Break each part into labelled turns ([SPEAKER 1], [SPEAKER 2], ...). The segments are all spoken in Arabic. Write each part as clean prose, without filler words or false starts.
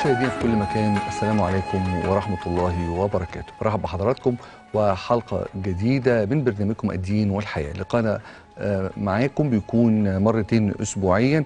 [SPEAKER 1] مشاهدينا في كل مكان، السلام عليكم ورحمة الله وبركاته. برحب بحضراتكم وحلقة جديدة من برنامجكم الدين والحياة. لقانا معاكم بيكون مرتين أسبوعيا،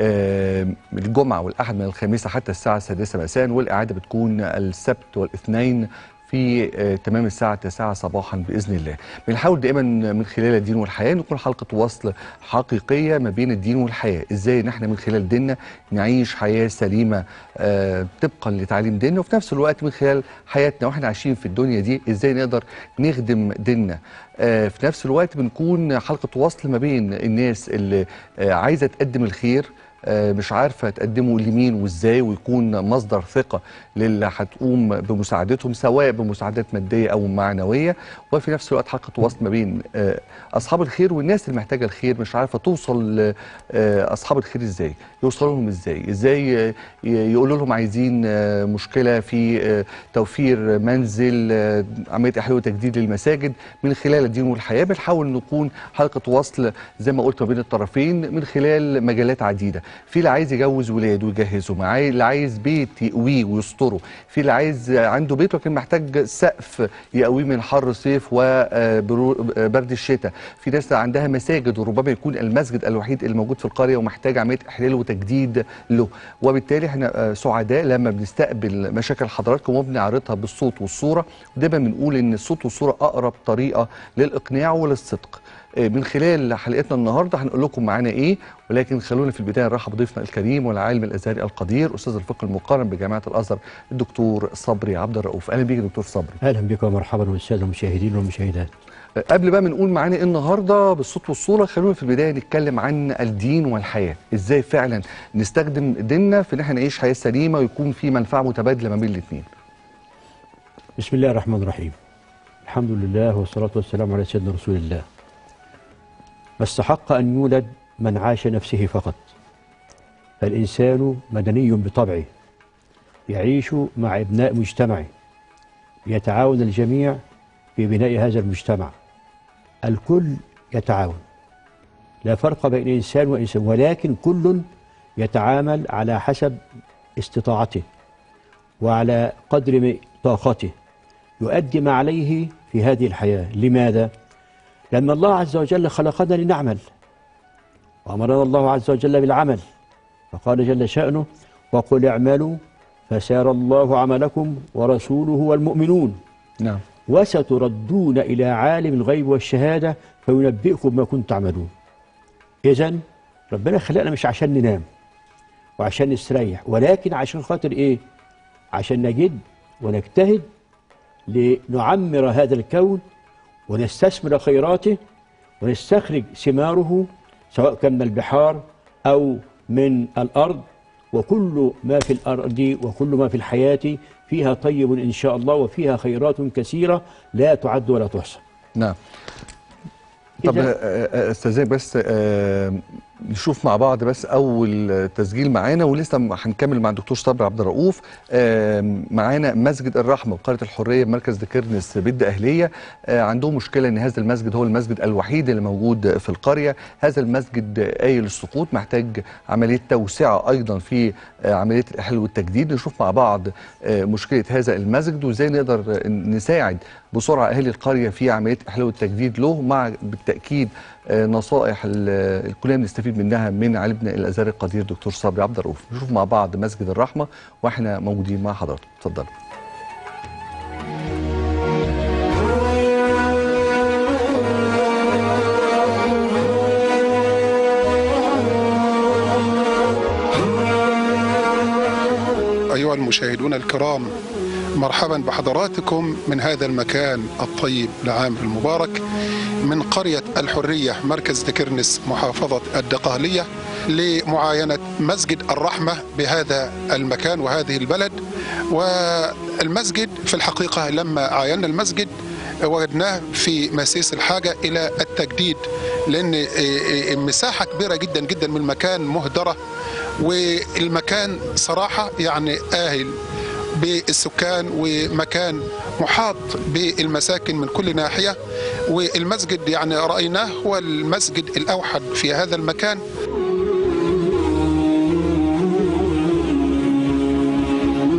[SPEAKER 1] الجمعة والأحد من الخامسة حتى الساعة 6 مساء، والإعادة بتكون السبت والاثنين في تمام الساعة 9 صباحا بإذن الله. بنحاول دائما من خلال الدين والحياة نكون حلقة وصل حقيقية ما بين الدين والحياة، ازاي نحن من خلال ديننا نعيش حياة سليمة طبقا لتعليم ديننا، وفي نفس الوقت من خلال حياتنا واحنا عايشين في الدنيا دي ازاي نقدر نخدم ديننا. في نفس الوقت بنكون حلقة وصل ما بين الناس اللي عايزة تقدم الخير، مش عارفة تقدمه لمين وازاي، ويكون مصدر ثقة للي هتقوم بمساعدتهم سواء بمساعدات مادية أو معنوية، وفي نفس الوقت حلقة وصل ما بين أصحاب الخير والناس اللي محتاجة الخير، مش عارفة توصل لأصحاب الخير ازاي، يوصلوا لهم ازاي يقولوا لهم عايزين مشكلة في توفير منزل، عملية إحياء وتجديد للمساجد. من خلال الدين والحياة بنحاول نكون حلقة وصل زي ما قلت ما بين الطرفين من خلال مجالات عديدة. في اللي عايز يجوز ولاده ويجهزهم، اللي عايز بيت يقويه ويستره، في اللي عايز عنده بيت ولكن محتاج سقف يقويه من حر الصيف وبرد الشتاء، في ناس عندها مساجد وربما يكون المسجد الوحيد اللي موجود في القرية ومحتاج عملية إحلال وتجديد له. وبالتالي احنا سعداء لما بنستقبل مشاكل حضراتكم وبنعرضها بالصوت والصورة، ودايما بنقول ان الصوت والصورة أقرب طريقة للإقناع وللصدق. من خلال حلقتنا النهارده هنقول لكم معانا ايه، ولكن خلونا في البدايه نرحب بضيفنا الكريم والعالم الازهري القدير استاذ الفقه المقارن بجامعه الازهر الدكتور صبري عبد الرؤوف. اهلا بيك دكتور صبري.
[SPEAKER 2] اهلا بك ومرحبا بالساده المشاهدين والمشاهدات.
[SPEAKER 1] قبل بقى ما نقول معانا ايه النهارده بالصوت والصوره، خلونا في البدايه نتكلم عن الدين والحياه، ازاي فعلا نستخدم ديننا في ان احنا نعيش حياه سليمه ويكون في منفعه متبادله ما بين الاثنين.
[SPEAKER 2] بسم الله الرحمن الرحيم. الحمد لله والصلاه والسلام على سيدنا رسول الله. ما استحق أن يولد من عاش نفسه فقط، فالإنسان مدني بطبعه، يعيش مع أبناء مجتمعه، يتعاون الجميع في بناء هذا المجتمع، الكل يتعاون، لا فرق بين إنسان وإنسان، ولكن كل يتعامل على حسب استطاعته وعلى قدر طاقته، يؤدي ما عليه في هذه الحياة. لماذا؟ لأن الله عز وجل خلقنا لنعمل، وأمرنا الله عز وجل بالعمل، فقال جل شأنه: وقل اعملوا فسيرى الله عملكم ورسوله والمؤمنون.
[SPEAKER 1] نعم.
[SPEAKER 2] وستردون إلى عالم الغيب والشهادة فينبئكم بما كنتم تعملون. إذن ربنا خلقنا مش عشان ننام وعشان نستريح، ولكن عشان خاطر إيه؟ عشان نجد ونجتهد لنعمر هذا الكون ونستثمر خيراته ونستخرج ثماره، سواء كان من البحار أو من الأرض، وكل ما في الأرض وكل ما في الحياة فيها طيب إن شاء الله، وفيها خيرات كثيرة لا تعد ولا تحصى.
[SPEAKER 1] نعم. طب استاذ بس نشوف مع بعض بس اول تسجيل معانا، ولسه هنكمل مع الدكتور صبري عبد الرؤوف. معانا مسجد الرحمه بقريه الحريه بمركز دكرنس بيد اهليه، عندهم مشكله ان هذا المسجد هو المسجد الوحيد اللي موجود في القريه، هذا المسجد قايل السقوط، محتاج عمليه توسعه ايضا في عمليه الاحلال والتجديد. نشوف مع بعض مشكله هذا المسجد وازاي نقدر نساعد بسرعه اهالي القريه في عمليه الاحلال والتجديد له، مع بالتاكيد نصائح كلنا بنستفيد منها من عالمنا الازهري القدير دكتور صبري عبد الرؤوف. نشوف مع بعض مسجد الرحمه واحنا موجودين مع حضراتكم. اتفضلوا.
[SPEAKER 3] أيها المشاهدون الكرام، مرحبا بحضراتكم من هذا المكان الطيب العام المبارك من قرية الحرية مركز دكرنس محافظة الدقهلية، لمعاينة مسجد الرحمة بهذا المكان وهذه البلد. والمسجد في الحقيقة لما عاينا المسجد وجدناه في مسيس الحاجة إلى التجديد، لأن مساحة كبيرة جدا جدا من المكان مهدرة، والمكان صراحة يعني آهل بالسكان، ومكان محاط بالمساكن من كل ناحية. والمسجد يعني رأيناه هو المسجد الأوحد في هذا المكان.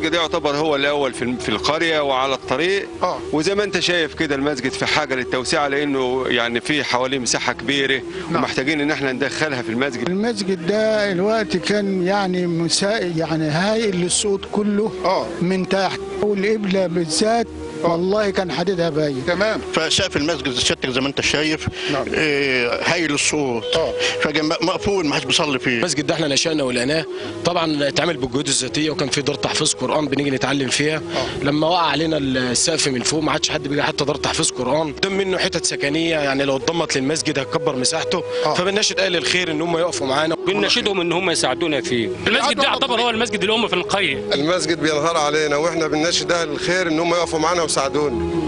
[SPEAKER 4] المسجد يعتبر هو الاول في القريه وعلى الطريق. وزي ما انت شايف كده المسجد في حاجه للتوسعه، لانه يعني في حواليه مساحه كبيره ومحتاجين ان احنا ندخلها في المسجد.
[SPEAKER 5] المسجد ده الوقت كان يعني يعني هايل للصوت كله من تحت، والقبله بالذات والله كان حديدها باين
[SPEAKER 3] تمام.
[SPEAKER 6] فسقف المسجد سيادتك زي ما انت شايف هايل الصوت، مقفول ما حدش بيصلي فيه.
[SPEAKER 7] المسجد ده احنا نشأنا ولقيناه، طبعا اتعمل بالجهود الذاتيه، وكان في دار تحفيظ قران بنيجي نتعلم فيها. لما وقع علينا السقف من فوق ما عادش حد بيجي حتى دار تحفيظ قران. قدام منه حتت سكنيه، يعني لو اتضمت للمسجد هتكبر مساحته. فبنناشد اهل الخير ان هم يقفوا معانا،
[SPEAKER 8] بنناشدهم ان هم يساعدونا فيه. المسجد ده يعتبر هو المسجد الام في القريه.
[SPEAKER 4] المسجد بينهار علينا، واحنا بنناشد اهل الخير ان هم يقفوا معانا ويساعدونا.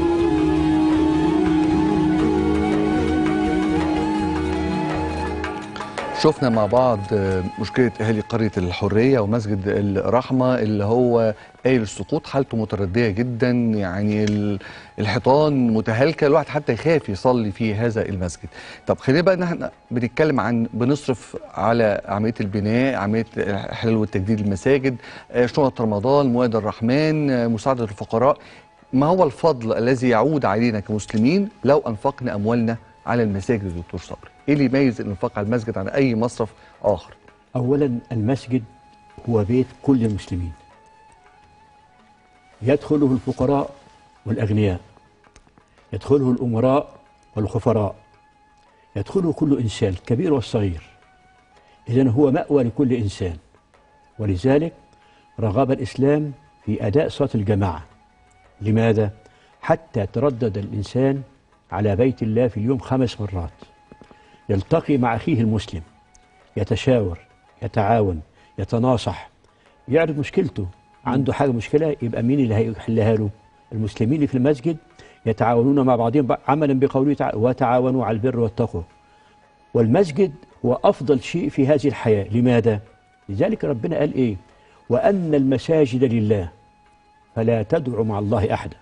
[SPEAKER 1] شفنا مع بعض مشكلة أهالي قرية الحرية ومسجد الرحمة اللي هو قايل السقوط، حالته متردية جدا، يعني الحيطان متهالكة، الواحد حتى يخاف يصلي في هذا المسجد. طب خلينا بقى ان احنا بنتكلم عن بنصرف على عملية البناء، عملية إحلال وتجديد المساجد، شنط رمضان، موائد الرحمن، مساعدة الفقراء. ما هو الفضل الذي يعود علينا كمسلمين لو أنفقنا أموالنا على المساجد يا دكتور صبري؟ ايه اللي يميز الانفاق على المسجد عن اي مصرف اخر؟
[SPEAKER 2] اولا المسجد هو بيت كل المسلمين، يدخله الفقراء والاغنياء، يدخله الامراء والخفراء، يدخله كل انسان الكبير والصغير. اذن هو مأوى لكل انسان، ولذلك رغب الاسلام في اداء صلاة الجماعة. لماذا؟ حتى يتردد الانسان على بيت الله في اليوم 5 مرات، يلتقي مع أخيه المسلم، يتشاور، يتعاون، يتناصح، يعرض مشكلته، عنده حاجة مشكلة يبقى مين اللي هيحلها له؟ المسلمين اللي في المسجد يتعاونون مع بعضهم عملا بقوله تعالى وتعاونوا على البر والتقوى. والمسجد هو أفضل شيء في هذه الحياة. لماذا؟ لذلك ربنا قال إيه؟ وأن المساجد لله فلا تدعوا مع الله أحدا.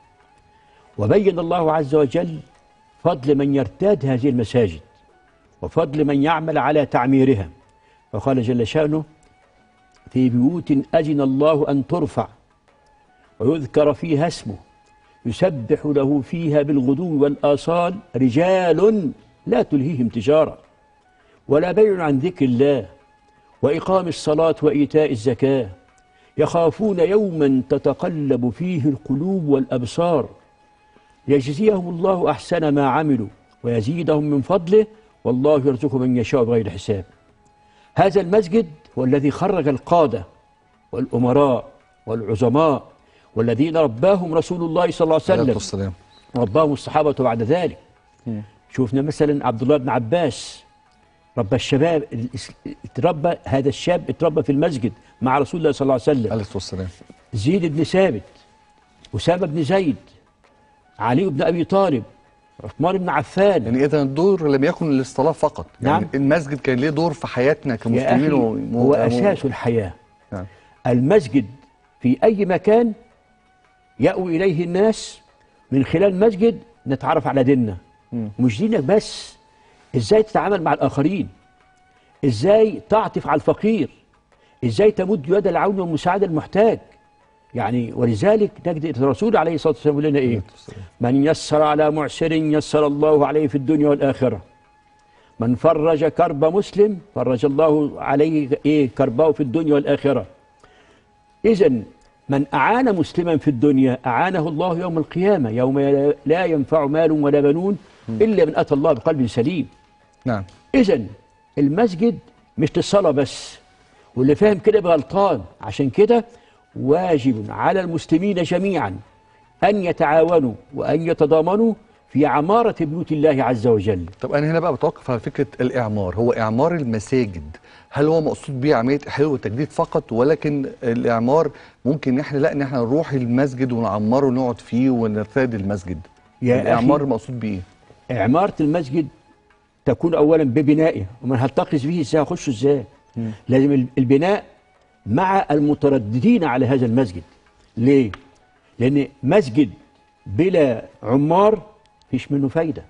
[SPEAKER 2] وبين الله عز وجل فضل من يرتاد هذه المساجد وفضل من يعمل على تعميرها، فقال جل شأنه في بيوت أذن الله أن ترفع ويذكر فيها اسمه يسبح له فيها بالغدو والآصال رجال لا تلهيهم تجارة ولا بيع عن ذكر الله وإقام الصلاة وإيتاء الزكاة يخافون يوما تتقلب فيه القلوب والأبصار يجزيهم الله أحسن ما عملوا ويزيدهم من فضله والله يرزق من يشاء بغير حساب. هذا المسجد هو الذي خرج القادة والأمراء والعظماء والذين رباهم رسول الله صلى الله عليه وسلم، رباهم الصحابة بعد ذلك. شوفنا مثلا عبد الله بن عباس ربى الشباب، اتربى هذا الشاب اتربى في المسجد مع رسول الله صلى الله عليه وسلم. زيد بن ثابت، أسامة بن زيد، علي بن أبي طالب، عثمان بن عفان.
[SPEAKER 1] يعني إذا الدور لم يكن للصلاة فقط، يعني
[SPEAKER 2] نعم.
[SPEAKER 1] المسجد كان له دور في حياتنا كمسلمين.
[SPEAKER 2] هو أساس الحياة. نعم. المسجد في أي مكان يأوي إليه الناس، من خلال المسجد نتعرف على ديننا، ومش دينك بس، إزاي تتعامل مع الآخرين، إزاي تعطف على الفقير، إزاي تمد يد العون والمساعدة المحتاج. يعني ولذلك نجد الرسول عليه الصلاة والسلام يقول لنا إيه؟ من يسر على معسر يسر الله عليه في الدنيا والآخرة. من فرج كرب مسلم فرج الله عليه إيه؟ كربه في الدنيا والآخرة. إذن من أعان مسلما في الدنيا أعانه الله يوم القيامة، يوم لا ينفع مال ولا بنون إلا من أتى الله بقلب سليم.
[SPEAKER 1] نعم.
[SPEAKER 2] إذن المسجد مش للصلاة بس، واللي فاهم كده بغلطان. عشان كده واجب على المسلمين جميعا أن يتعاونوا وأن يتضامنوا في عمارة بيوت الله عز وجل.
[SPEAKER 1] طب أنا هنا بقى بتوقف على فكرة الإعمار. هو إعمار المساجد هل هو مقصود بيه عملية إحلال وتجديد فقط، ولكن الإعمار ممكن إحنا لا، إن إحنا نروح المسجد ونعمره ونقعد فيه ونرتاد المسجد؟ الإعمار المقصود بيه إيه؟
[SPEAKER 2] إعمارة المسجد تكون أولا ببنائه، ومن هلتقص به إزاي هخشه إزاي؟ لازم البناء مع المترددين على هذا المسجد. ليه؟ لأن مسجد بلا عمار فيش منه فايدة.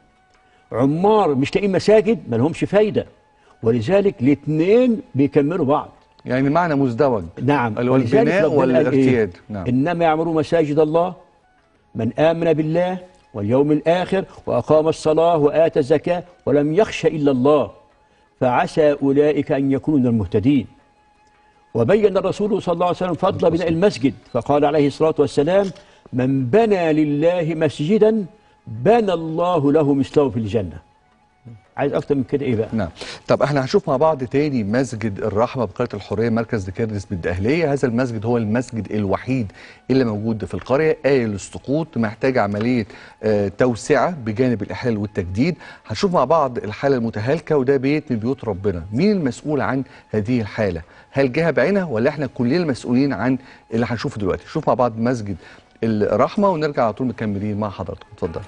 [SPEAKER 2] عمار مش لاقيين مساجد ما لهمش فايدة، ولذلك الاثنين بيكملوا بعض.
[SPEAKER 1] يعني معنى مزدوج.
[SPEAKER 2] نعم،
[SPEAKER 1] اللي هو البناء والارتياد.
[SPEAKER 2] نعم. إنما يعمر مساجد الله من آمن بالله واليوم الآخر وأقام الصلاة وآتى الزكاة ولم يخش إلا الله فعسى أولئك أن يكونوا من المهتدين. وبين الرسول صلى الله عليه وسلم فضل بناء المسجد فقال عليه الصلاة والسلام: من بنى لله مسجدا بنى الله له مثله في الجنة. عايز اكتر من كده ايه بقى؟
[SPEAKER 1] نعم. طب احنا هنشوف مع بعض تاني مسجد الرحمه بقريه الحريه مركز دكرنس بالدقهليه. هذا المسجد هو المسجد الوحيد اللي موجود في القريه، قايل للسقوط، محتاج عمليه توسعه بجانب الاحلال والتجديد. هنشوف مع بعض الحاله المتهالكه، وده بيت من بيوت ربنا. مين المسؤول عن هذه الحاله؟ هل جهه بعينها ولا احنا كلنا مسؤولين عن اللي هنشوفه دلوقتي؟ نشوف مع بعض مسجد الرحمه ونرجع على طول مكملين مع حضراتكم. اتفضل.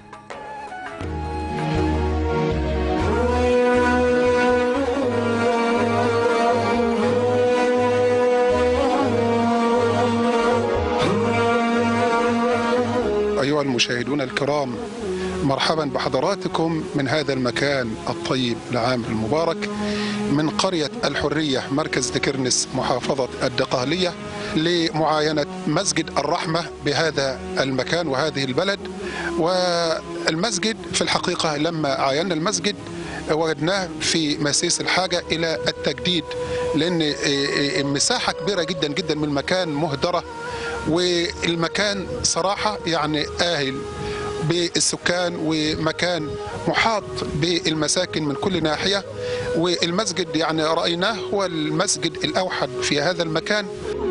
[SPEAKER 3] أيها المشاهدون الكرام، مرحبا بحضراتكم من هذا المكان الطيب العام المبارك من قرية الحرية مركز دكرنس محافظة الدقهلية لمعاينة مسجد الرحمة بهذا المكان وهذه البلد. والمسجد في الحقيقة لما عاينا المسجد وجدناه في مسيس الحاجة إلى التجديد، لأن مساحة كبيرة جدا جدا من المكان مهدرة، والمكان صراحة يعني آهل بالسكان ومكان محاط بالمساكن من كل ناحية. والمسجد يعني رأيناه هو المسجد الأوحد في هذا المكان.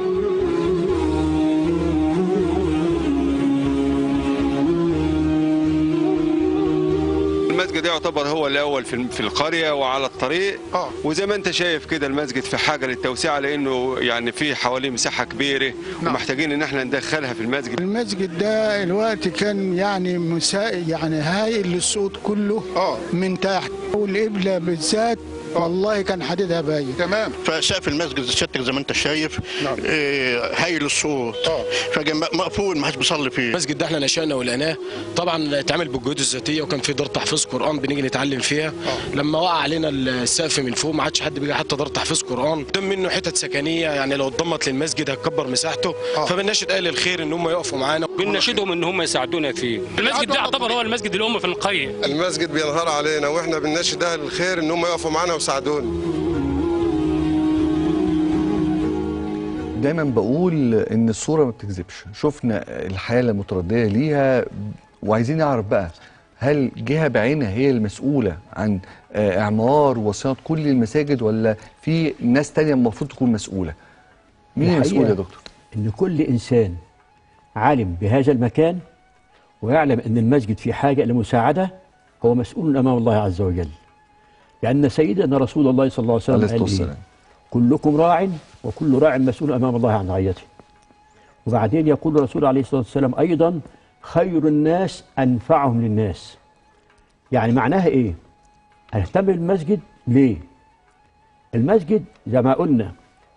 [SPEAKER 4] المسجد يعتبر هو الاول في القريه وعلى الطريق. وزي ما انت شايف كده المسجد في حاجه للتوسعه، لانه يعني في حواليه مساحه كبيره ومحتاجين ان احنا ندخلها في المسجد.
[SPEAKER 5] المسجد ده الوقت كان يعني يعني هايل للصوت كله من تحت، والقبله بالذات والله كان حديدها باين
[SPEAKER 3] تمام.
[SPEAKER 6] فسقف المسجد سيادتك زي ما انت شايف هايل الصوت، مقفول ما حدش بيصلي فيه.
[SPEAKER 7] المسجد ده احنا نشأنا ولقناه، طبعا اتعمل بالجهود الذاتيه وكان في دار تحفيظ قران بنيجي نتعلم فيها. لما وقع علينا السقف من فوق ما عادش حد بيجي حتى دار تحفيظ قران، قدام منه حتت سكنيه، يعني لو اتضمت للمسجد هتكبر مساحته. فبنناشد اهل الخير ان هم يقفوا معانا،
[SPEAKER 8] بنناشدهم ان هم يساعدونا فيه. المسجد ده يعتبر هو المسجد الام في القريه.
[SPEAKER 9] المسجد بينهار علينا واحنا بنناشد اهل الخير ان هم يقفوا معانا ويساعدونا.
[SPEAKER 1] دايما بقول ان الصوره ما بتكذبش. شفنا الحاله المترديه ليها وعايزين نعرف بقى، هل جهه بعينها هي المسؤوله عن اعمار وصيانه كل المساجد، ولا في ناس تانية المفروض تكون مسؤوله؟ مين المسؤول يا دكتور؟
[SPEAKER 2] ان كل انسان عالم بهذا المكان ويعلم ان المسجد في حاجه الى مساعده هو مسؤول امام الله عز وجل. لان سيدنا رسول الله صلى الله عليه وسلم قال إيه؟ كلكم راع وكل راع مسؤول امام الله عن رعيته. وبعدين يقول الرسول عليه الصلاه والسلام ايضا: خير الناس انفعهم للناس. يعني معناها ايه؟ اهتم بالمسجد ليه؟ المسجد زي ما قلنا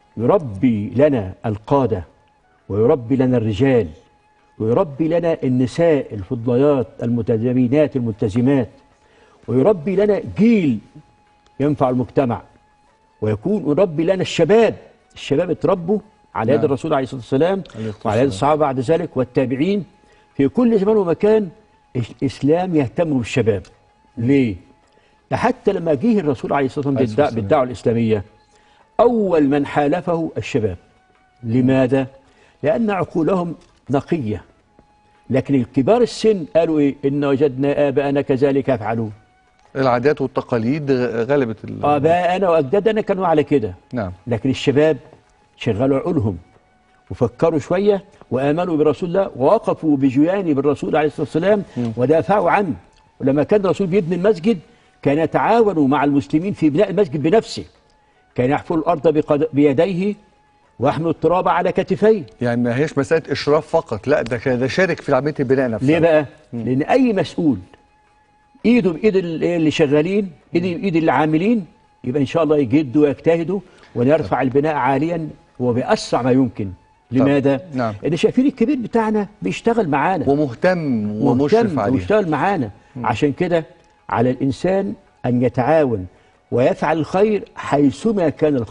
[SPEAKER 2] يربي لنا القاده ويربي لنا الرجال ويربي لنا النساء الفضليات المتدينات الملتزمات، ويربي لنا جيل ينفع المجتمع، ويكون يربي لنا الشباب اتربوا على يد الرسول عليه الصلاه والسلام وعلى يد الصحابه بعد ذلك والتابعين في كل زمان ومكان. الاسلام يهتم بالشباب ليه؟ حتى لما جه الرسول عليه الصلاه والسلام بالدعوه الاسلاميه اول من حالفه الشباب. لماذا؟ لان عقولهم نقيه، لكن الكبار السن قالوا ايه؟ ان وجدنا اباءنا كذلك يفعلون.
[SPEAKER 1] العادات والتقاليد غلبت
[SPEAKER 2] اباءنا واجدادنا كانوا على كده.
[SPEAKER 1] نعم.
[SPEAKER 2] لكن الشباب شغلوا عقولهم وفكروا شويه وامنوا برسول الله ووقفوا بجوانب الرسول عليه الصلاه والسلام ودافعوا عنه. ولما كان الرسول بيبني المسجد كان يتعاون مع المسلمين في بناء المسجد بنفسه. كان يحفر الارض بيديه ويحمل التراب على كتفيه.
[SPEAKER 1] يعني ما هيش مساله اشراف فقط، لا ده شارك في عمليه البناء نفسها.
[SPEAKER 2] ليه بقى؟ لان اي مسؤول ايده بايد اللي شغالين، ايده بايد اللي عاملين، يبقى ان شاء الله يجدوا ويجتهدوا ونرفع البناء عاليا وباسرع ما يمكن. لماذا؟
[SPEAKER 1] نعم.
[SPEAKER 2] ان شايفين الكبير بتاعنا بيشتغل معانا
[SPEAKER 1] ومهتم ومشرف عليه
[SPEAKER 2] ويشتغل معانا. عشان كده على الانسان ان يتعاون ويفعل الخير حيثما كان الخير.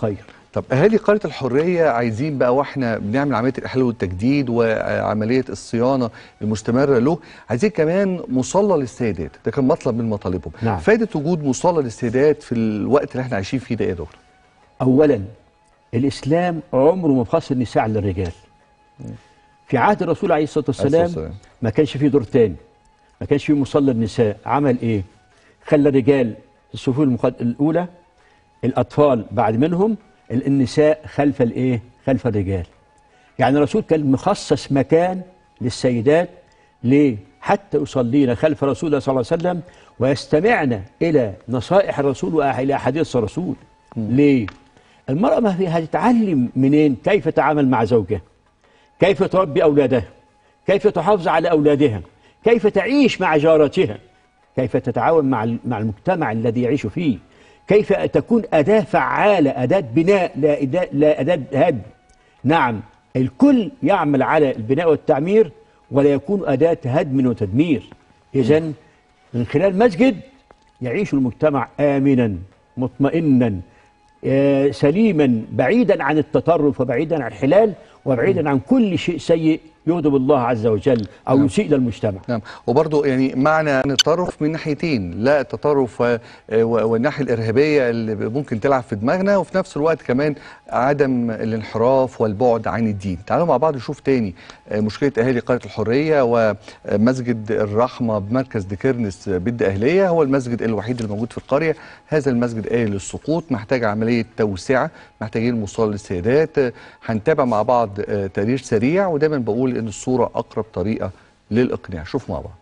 [SPEAKER 1] طب اهالي قريه الحريه عايزين بقى، واحنا بنعمل عمليه الاحلال والتجديد وعمليه الصيانه المستمره له، عايزين كمان مصلى للسيدات، ده كان مطلب من مطالبهم.
[SPEAKER 2] نعم.
[SPEAKER 1] فائده وجود مصلى للسيدات في الوقت اللي احنا عايشين فيه ده ايه يا دكتور؟
[SPEAKER 2] اولا الاسلام عمره ما فصل النساء عن الرجال. في عهد الرسول عليه الصلاه والسلام ما كانش فيه دور تاني، ما كانش فيه مصلى النساء. عمل ايه؟ خلى الرجال في الصفوف الاولى، الاطفال بعد منهم، النساء خلف الايه؟ خلف الرجال. يعني الرسول كان مخصص مكان للسيدات ليه؟ حتى يصلين خلف رسول الله صلى الله عليه وسلم ويستمعن الى نصائح الرسول والى احاديث الرسول. ليه؟ المرأة ما فيها تتعلم منين؟ كيف تتعامل مع زوجها، كيف تربي أولادها، كيف تحافظ على أولادها، كيف تعيش مع جارتها، كيف تتعاون مع المجتمع الذي يعيش فيه، كيف تكون أداة فعالة، أداة بناء لا أداة هدم. نعم، الكل يعمل على البناء والتعمير ولا يكون أداة هدم وتدمير. إذن من خلال مسجد يعيش المجتمع آمنا مطمئنا سليما، بعيدا عن التطرف وبعيدا عن الحلال وبعيدا عن كل شيء سيء يغضب الله عز وجل او
[SPEAKER 1] نعم.
[SPEAKER 2] يسيء للمجتمع.
[SPEAKER 1] نعم، وبرضه يعني معنى ان التطرف من ناحيتين، لا التطرف والناحيه الارهابيه اللي ممكن تلعب في دماغنا، وفي نفس الوقت كمان عدم الانحراف والبعد عن الدين. تعالوا مع بعض نشوف تاني مشكله اهالي قريه الحريه ومسجد الرحمه بمركز دكرنس بد اهليه، هو المسجد الوحيد اللي موجود في القريه. هذا المسجد قايل للسقوط، محتاج عمليه توسعه، محتاجين مصلى للسيدات. هنتابع مع بعض تقرير سريع، ودايما بقول ان الصوره اقرب طريقه للاقناع. شوف مع بعض.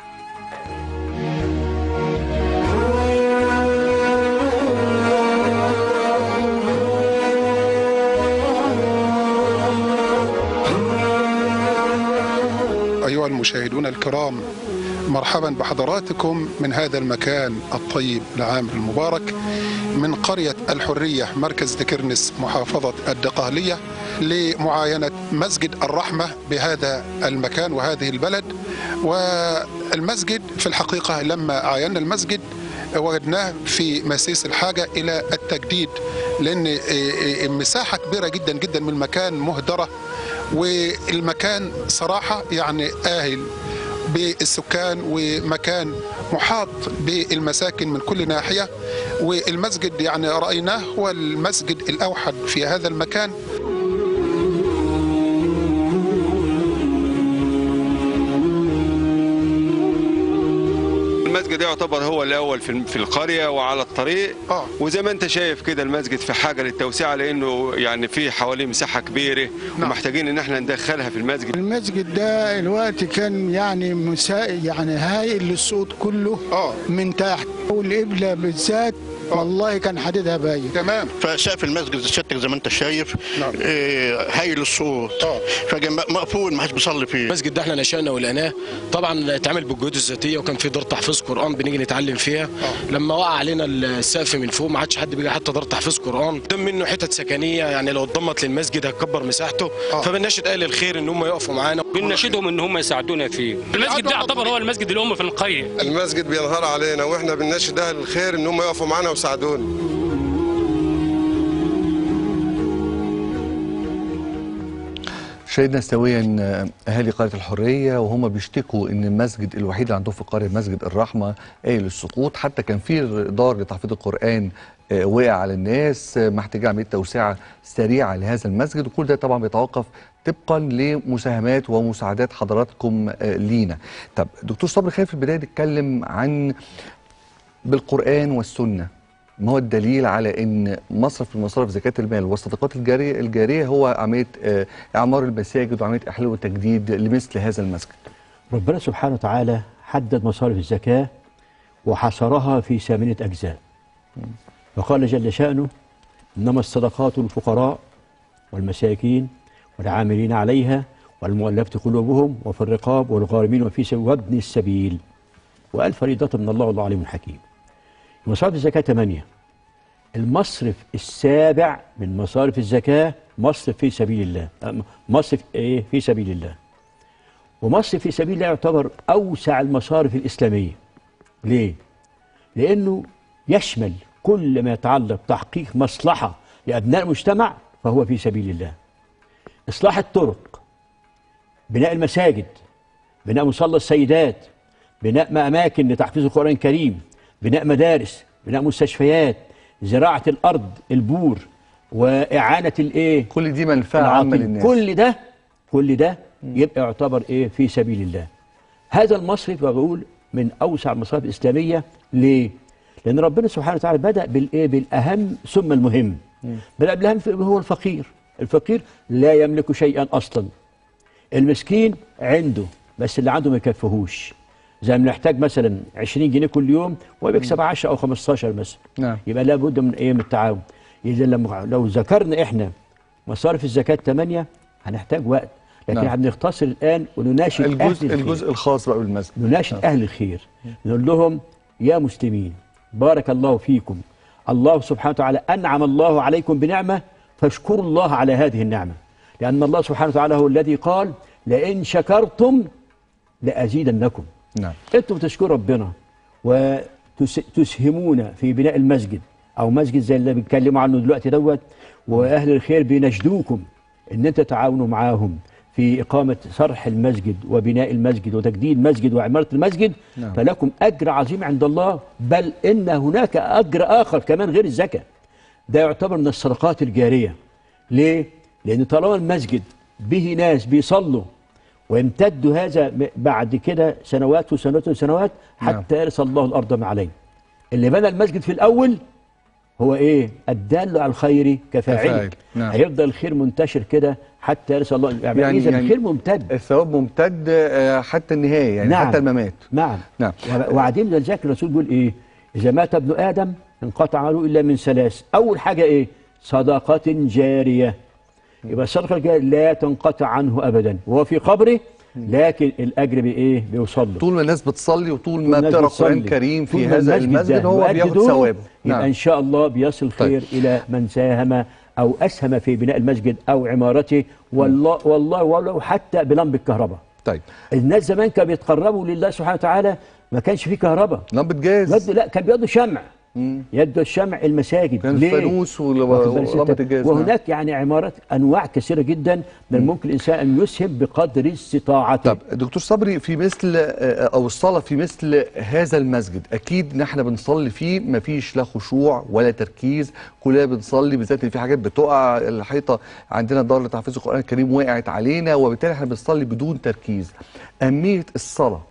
[SPEAKER 3] أيها المشاهدون الكرام، مرحبا بحضراتكم من هذا المكان الطيب العامر المبارك من قرية الحرية مركز دكرنس محافظة الدقهلية لمعاينة مسجد الرحمة بهذا المكان وهذه البلد. والمسجد في الحقيقة لما عاينا المسجد وجدناه في مسيس الحاجة إلى التجديد، لأن مساحة كبيرة جدا جدا من المكان مهدرة، والمكان صراحة يعني آهل بالسكان ومكان محاط بالمساكن من كل ناحية. والمسجد يعني رأيناه هو المسجد الأوحد في هذا المكان.
[SPEAKER 4] المسجد يعتبر هو الاول في القريه وعلى الطريق. وزي ما انت شايف كده المسجد في حاجه للتوسعه، لانه يعني في حواليه مساحه كبيره. نعم. ومحتاجين ان احنا ندخلها في المسجد.
[SPEAKER 5] المسجد ده الوقت كان يعني يعني هايل للصوت كله من تحت، والقبله بالذات والله كان حديدها باين
[SPEAKER 3] تمام.
[SPEAKER 6] فسقف المسجد الشتك زي ما انت شايف. نعم. هايل الصوت، فمقفول ما حدش بيصلي فيه.
[SPEAKER 7] المسجد ده احنا نشأنا ولقناه، طبعا اتعمل بالجهود الذاتيه وكان في دار تحفيظ قران بنيجي نتعلم فيها. لما وقع علينا السقف من فوق ما عادش حد بيجي حتى دار تحفيظ قران. قدام منه حتت سكنيه، يعني لو اتضمت للمسجد هتكبر مساحته. فبنناشد اهل الخير ان هم يقفوا معانا،
[SPEAKER 8] بنناشدهم ان هم يساعدونا فيه. المسجد ده يعتبر هو المسجد الام في القريه.
[SPEAKER 9] المسجد بينهار علينا، واحنا بنناشد اهل الخير ان هم يقفوا معانا ويساعدونا.
[SPEAKER 1] شاهدنا سويا اهالي قريه الحريه وهم بيشتكوا ان المسجد الوحيد اللي عندهم في القريه مسجد الرحمه قايل للسقوط. حتى كان في دار لتحفيظ القران وقع على الناس، محتاجه عمليه توسعه سريعه لهذا المسجد، وكل ده طبعا بيتوقف طبقا لمساهمات ومساعدات حضراتكم لينا. طب دكتور صبري، خلينا في البدايه نتكلم عن بالقران والسنه، ما هو الدليل على ان مصرف من مصارف زكاه المال والصدقات الجاريه هو عمليه اعمار المساجد وعمليه احلال وتجديد لمثل هذا المسجد؟
[SPEAKER 2] ربنا سبحانه وتعالى حدد مصارف الزكاه وحصرها في 8 أجزاء. وقال جل شأنه: إنما الصدقات للفقراء والمساكين والعاملين عليها والمؤلفة قلوبهم وفي الرقاب والغارمين وفي سبيل وابن السبيل. وقال فريضة من الله والله عليم حكيم. مصارف الزكاة 8. المصرف السابع من مصارف الزكاة مصرف في سبيل الله. مصرف إيه؟ في سبيل الله. ومصرف في سبيل الله يعتبر أوسع المصارف الإسلامية. ليه؟ لأنه يشمل كل ما يتعلق بتحقيق مصلحة لأبناء المجتمع فهو في سبيل الله. إصلاح الطرق، بناء المساجد، بناء مصلى السيدات، بناء أماكن لتحفيظ القرآن الكريم، بناء مدارس، بناء مستشفيات، زراعة الأرض، البور، وإعانة الإيه؟
[SPEAKER 1] كل دي منفعة عامة للناس.
[SPEAKER 2] كل ده يبقى يعتبر إيه؟ في سبيل الله. هذا المصرف بقول من أوسع المصارف الإسلامية. ليه؟ لأن ربنا سبحانه وتعالى بدأ بالإيه؟ بالأهم ثم المهم. بدأ بالأهم هو الفقير. الفقير لا يملك شيئا أصلا. المسكين عنده بس اللي عنده ما يكفيهوش. زي ما نحتاج مثلا 20 جنيه كل يوم وبيكسب 10 أو 15 مثلا.
[SPEAKER 1] نعم.
[SPEAKER 2] يبقى لابد من إيه؟ من التعاون. إذا لو ذكرنا إحنا مصارف الزكاة 8 هنحتاج وقت، لكن
[SPEAKER 1] نعم.
[SPEAKER 2] هنختصر الآن ونناشد
[SPEAKER 1] الجزء الخاص بقى بالمسجد.
[SPEAKER 2] نناشد أهل الخير، نقول لهم يا مسلمين بارك الله فيكم، الله سبحانه وتعالى أنعم الله عليكم بنعمة فاشكروا الله على هذه النعمة، لأن الله سبحانه وتعالى هو الذي قال لئن شكرتم لأزيدنكم.
[SPEAKER 1] نعم.
[SPEAKER 2] أنتم تشكروا ربنا وتسهمون في بناء المسجد أو مسجد زي اللي بنتكلموا عنه دلوقتي دوت، وأهل الخير بيناشدوكم إن أنت تعاونوا معاهم في إقامة صرح المسجد وبناء المسجد وتجديد المسجد وعمارة المسجد. نعم. فلكم أجر عظيم عند الله، بل إن هناك أجر آخر كمان غير الزكاة. ده يعتبر من الصدقات الجارية. ليه؟ لأن طالما المسجد به ناس بيصلوا ويمتد هذا بعد كده سنوات وسنوات وسنوات حتى يرث الله الأرض ما عليه. اللي بنى المسجد في الأول هو إيه؟ الدال على الخير كفاعله. نعم. هيفضل الخير منتشر كده حتى يرث الله. يعني إذا الخير ممتد،
[SPEAKER 1] الثواب ممتد حتى النهاية، يعني نعم. حتى الممات.
[SPEAKER 2] نعم. وبعدين لذلك الرسول بيقول إيه؟ إذا مات ابن آدم انقطع عمله إلا من ثلاث. أول حاجة إيه؟ صدقة جارية. يبقى الصدقة الجارية لا تنقطع عنه أبدا وهو في قبره، لكن الأجر بإيه؟ بيوصل له.
[SPEAKER 1] طول ما الناس بتصلي وطول ما بتقرأ قرآن كريم في هذا المسجد هو بياخد ثوابه.
[SPEAKER 2] يبقى نعم. إن شاء الله بيصل خير إلى من ساهم أو أسهم في بناء المسجد أو عمارته، والله ولو حتى بلمبة كهرباء.
[SPEAKER 1] طيب.
[SPEAKER 2] الناس زمان كانوا بيتقربوا لله سبحانه وتعالى ما كانش فيه كهرباء.
[SPEAKER 1] لمبة جاز.
[SPEAKER 2] لا، كان بيقضوا شمع. يدوا الشمع المساجد.
[SPEAKER 1] كان الفانوس ولمبة الجاز.
[SPEAKER 2] وهناك يعني عمارات انواع كثيره جدا من ممكن الانسان ان يسهم بقدر استطاعته.
[SPEAKER 1] طب دكتور صبري، في مثل او الصلاه في مثل هذا المسجد اكيد نحن بنصلي فيه ما فيش لا خشوع ولا تركيز، كلنا بنصلي، بالذات في حاجات بتقع، الحيطه عندنا دار لتحفيظ القران الكريم وقعت علينا، وبالتالي احنا بنصلي بدون تركيز. اهميه الصلاه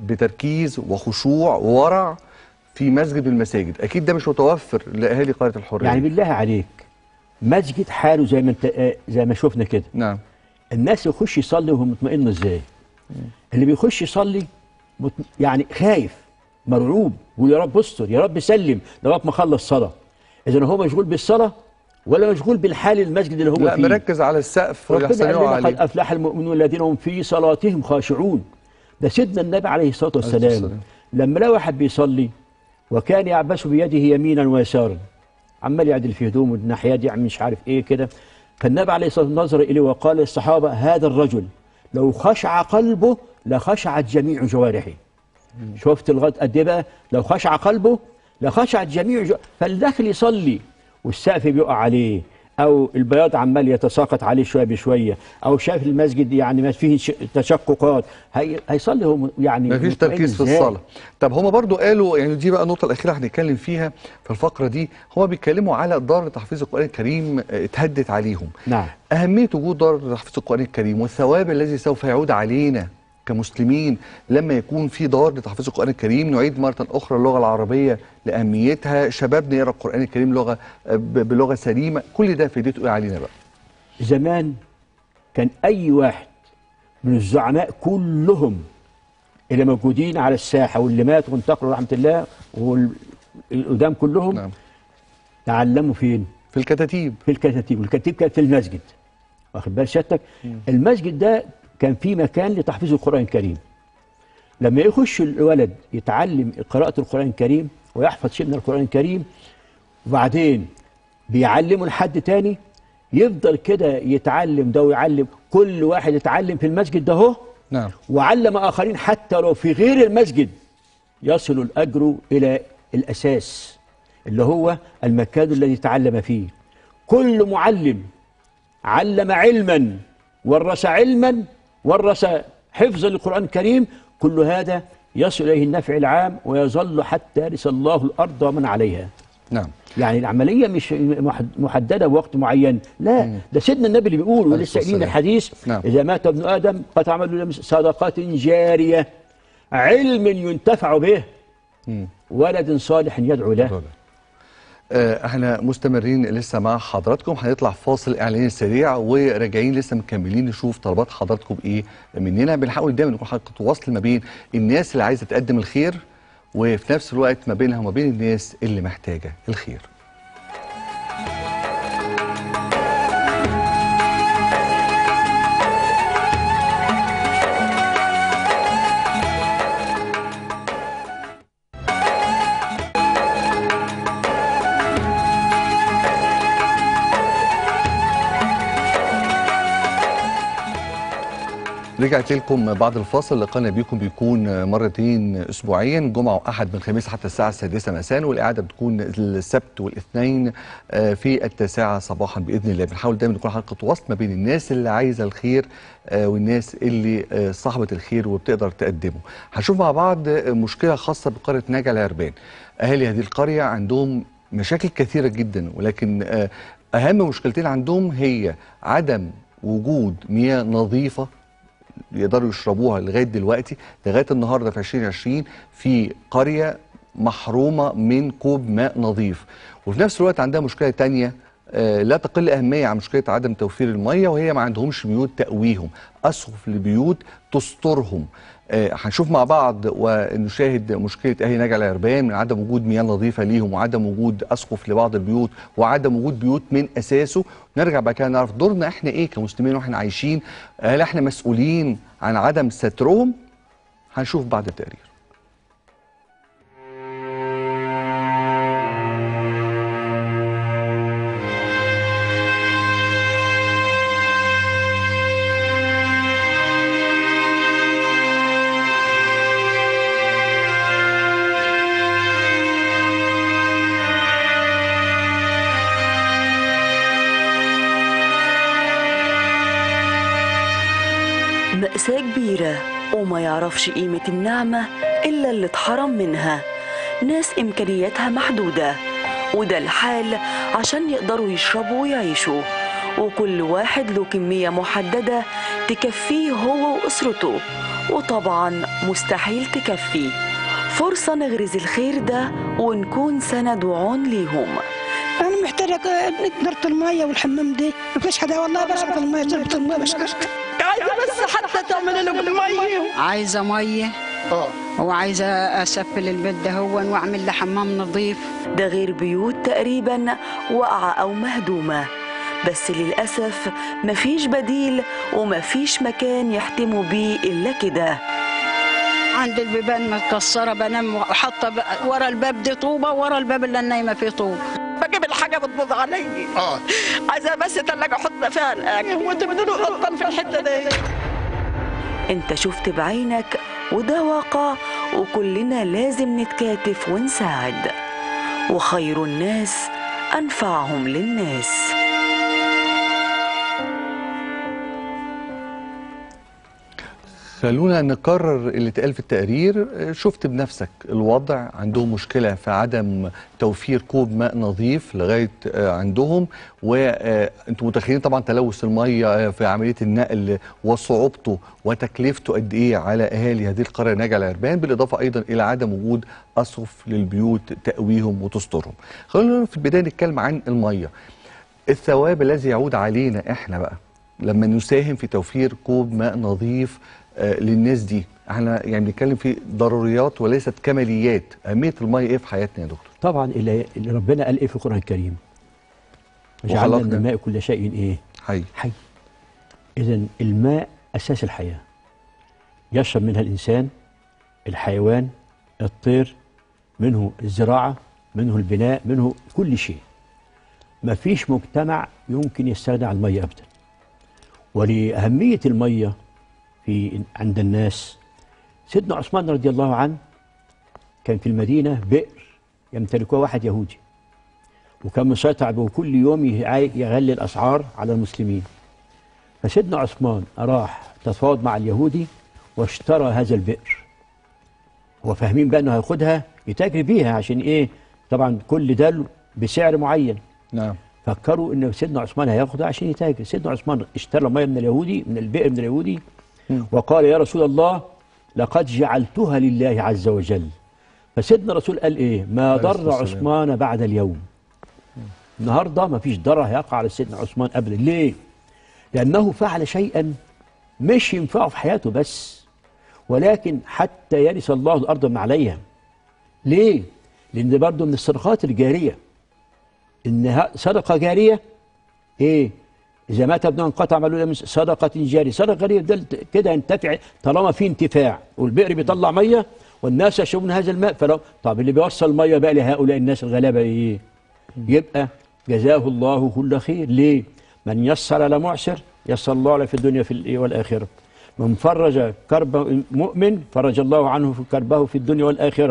[SPEAKER 1] بتركيز وخشوع وورع في مسجد من المساجد اكيد ده مش متوفر لاهالي قريه الحريه.
[SPEAKER 2] يعني بالله عليك مسجد حاله زي ما انت زي ما شفنا كده.
[SPEAKER 1] نعم.
[SPEAKER 2] الناس يخش يصلي وهو مطمئن ازاي؟ اللي بيخش يصلي يعني خايف مرعوب، ويا رب استر، يا رب سلم لغايه ما اخلص صلاه. اذا هو مشغول بالصلاه ولا مشغول بالحال المسجد اللي هو
[SPEAKER 1] لا
[SPEAKER 2] فيه؟
[SPEAKER 1] لا، مركز على السقف.
[SPEAKER 2] ربنا قال لنا قد افلح المؤمنون الذين هم في صلاتهم خاشعون. ده سيدنا النبي عليه الصلاه والسلام لما لقى واحد بيصلي وكان يعبس بيده يمينا ويسارا، عمال يعدل في هدومه الناحيه دي مش عارف ايه كده، فالنبي عليه الصلاه والسلام نظر اليه وقال للصحابه هذا الرجل لو خشع قلبه لخشعت جميع جوارحه. شفت لغايه قد ايه بقى؟ لو خشع قلبه لخشعت جميع فالداخل يصلي والسقف بيقع عليه او البياض عمال يتساقط عليه شويه بشويه، او شايف المسجد يعني ما فيه تشققات، هيصلي هو يعني
[SPEAKER 1] ما فيش تركيز في الصلاه. طب هما برضو قالوا، يعني دي بقى النقطه الاخيره هنتكلم فيها في الفقره دي، هما بيتكلموا على دار لتحفيظ القران الكريم اتهدت عليهم.
[SPEAKER 2] نعم.
[SPEAKER 1] اهميه وجود دار لتحفيظ القران الكريم والثواب الذي سوف يعود علينا كمسلمين لما يكون في دار لتحفيظ القرآن الكريم، نعيد مرة أخرى اللغة العربية لأهميتها، شبابنا يقرأ القرآن الكريم بلغة سليمة، كل ده فائدته إيه علينا بقى؟
[SPEAKER 2] زمان كان أي واحد من الزعماء كلهم اللي موجودين على الساحة واللي ماتوا وانتقلوا رحمة الله والقدام كلهم نعم. تعلموا فين؟
[SPEAKER 1] في الكتاتيب.
[SPEAKER 2] في الكتاتيب، والكتاتيب كانت في المسجد. واخد بال سيادتك؟ المسجد ده كان في مكان لتحفيظ القرآن الكريم. لما يخش الولد يتعلم قراءة القرآن الكريم ويحفظ شيء من القرآن الكريم وبعدين بيعلمه لحد تاني، يفضل كده يتعلم ده ويعلم، كل واحد يتعلم في المسجد ده هو
[SPEAKER 1] نعم.
[SPEAKER 2] وعلم آخرين حتى لو في غير المسجد، يصل الأجر إلى الأساس اللي هو المكان الذي تعلم فيه. كل معلم علم علما ورث علما ورث حفظا للقرآن الكريم، كل هذا يصل إليه النفع العام ويظل حتى يرث الله الأرض ومن عليها.
[SPEAKER 1] نعم.
[SPEAKER 2] يعني العملية مش محددة بوقت معين، لا، ده سيدنا النبي اللي بيقول ولسه قايلين الحديث. نعم. إذا مات ابن آدم قد عمل صدقات جارية، علم ينتفع به، ولد صالح يدعو له.
[SPEAKER 1] احنا مستمرين لسه مع حضراتكم، هنطلع فاصل اعلاني سريع وراجعين لسه مكملين نشوف طلبات حضراتكم ايه مننا. بنحاول دايما نكون حلقه وصل ما بين الناس اللي عايزه تقدم الخير وفي نفس الوقت ما بينها وما بين الناس اللي محتاجه الخير. رجعت لكم بعد الفاصل. لقانا بيكم بيكون مرتين اسبوعيا، جمعه واحد من الخميس حتى الساعه 6 مساء، والاعاده بتكون السبت والاثنين في 9 صباحا باذن الله. بنحاول دايما نكون حلقه وصل ما بين الناس اللي عايزه الخير والناس اللي صاحبه الخير وبتقدر تقدمه. هنشوف مع بعض مشكله خاصه بقريه نجع العربان. اهالي هذه القريه عندهم مشاكل كثيره جدا، ولكن اهم مشكلتين عندهم هي عدم وجود مياه نظيفه يقدروا يشربوها لغايه دلوقتي، لغايه النهارده في 2020 في قريه محرومه من كوب ماء نظيف. وفي نفس الوقت عندها مشكله ثانيه لا تقل اهميه عن مشكله عدم توفير الميه، وهي ما عندهمش بيوت تقويهم، اسقف لبيوت تسترهم. هنشوف مع بعض ونشاهد مشكله اهالي نجع العربان من عدم وجود مياه نظيفه ليهم، وعدم وجود اسقف لبعض البيوت، وعدم وجود بيوت من اساسه. نرجع بعد كده نعرف دورنا احنا ايه كمسلمين واحنا عايشين، هل احنا مسؤولين عن عدم سترهم؟ هنشوف بعد التقرير.
[SPEAKER 10] مأساة كبيرة وما يعرفش قيمة النعمة إلا اللي اتحرم منها. ناس إمكانياتها محدودة، وده الحال عشان يقدروا يشربوا ويعيشوا، وكل واحد له كمية محددة تكفيه هو وأسرته، وطبعا مستحيل تكفي. فرصة نغرز الخير ده ونكون سند وعون ليهم.
[SPEAKER 11] أنا محتاجة نقدرة المية والحمام دي، مفيش حدا والله بشرب المية، شربت المية مش عارفة. عايزة بس حتى تعمل لهم المية.
[SPEAKER 12] عايزة مية وعايزة أسفل البيت دهون وأعمل له حمام نظيف.
[SPEAKER 10] ده غير بيوت تقريبا واقعة أو مهدومة، بس للأسف مفيش بديل ومفيش مكان يحتموا بيه إلا كده.
[SPEAKER 12] عند البيبان متكسرة، بنام وحاطة ورا الباب دي طوبة، ورا الباب اللي نايمة فيه طوب.
[SPEAKER 11] بجيب الحاجة بتبوظ علي. عايزة بس تلاقي احط فيها الأكل، وانت بدون غلطان في الحتة دي.
[SPEAKER 10] انت شفت بعينك وده واقع، وكلنا لازم نتكاتف ونساعد، وخير الناس أنفعهم للناس.
[SPEAKER 1] خلونا نكرر اللي اتقال في التقرير. شفت بنفسك الوضع، عندهم مشكلة في عدم توفير كوب ماء نظيف لغاية عندهم، وانتم متخيلين طبعا تلوث المية في عملية النقل وصعوبته وتكلفته قد ايه على اهالي هذه القرية نجع العربان، بالاضافة ايضا الى عدم وجود اسقف للبيوت تأويهم وتسترهم. خلونا في البداية نتكلم عن المية، الثواب الذي يعود علينا احنا بقى لما نساهم في توفير كوب ماء نظيف للناس دي. احنا يعني بنتكلم في ضروريات وليست كماليات. اهميه الميه ايه في حياتنا يا دكتور؟
[SPEAKER 2] طبعا اللي ربنا قال ايه في القران الكريم؟ وجعلنا من الماء كل شيء ايه؟ حي. اذا الماء اساس الحياه، يشرب منها الانسان، الحيوان، الطير، منه الزراعه، منه البناء، منه كل شيء. ما فيش مجتمع يمكن يستغنى عن الميه ابدا. ولأهميه الميه عند الناس، سيدنا عثمان رضي الله عنه كان في المدينة بئر يمتلكها واحد يهودي، وكان مسيطر وكل يوم يغلي الأسعار على المسلمين. فسيدنا عثمان راح تفاوض مع اليهودي واشترى هذا البئر. هو فاهمين بقى انه هياخدها يتاجر بيها عشان ايه؟ طبعا كل ده بسعر معين.
[SPEAKER 1] نعم.
[SPEAKER 2] فكروا ان سيدنا عثمان هياخدها عشان يتاجر. سيدنا عثمان اشترى ميه من اليهودي، من البئر من اليهودي، وقال يا رسول الله لقد جعلتها لله عز وجل. فسيدنا الرسول قال ايه؟ ما ضر عثمان بعد اليوم. النهارده ما فيش ضرر هيقع على سيدنا عثمان ابدا. ليه؟ لانه فعل شيئا مش ينفعه في حياته بس، ولكن حتى يرث الله الارض ما عليها. ليه؟ لان برضه من الصدقات الجاريه. انها صدقه جاريه ايه؟ اذا مات ابنه انقطع عمله من صدقه جاريه. صدقه جاريه ده كده ينتفع طالما في انتفاع، والبئر بيطلع ميه والناس يشربون هذا الماء. فلو طب اللي بيوصل ميه بقى لهؤلاء الناس الغلابه ايه؟ يبقى جزاه الله كل خير. ليه؟ من يسر على معسر يسر الله عليه في الدنيا والاخره. من فرج كرب مؤمن فرج الله عنه في كربه في الدنيا والاخره.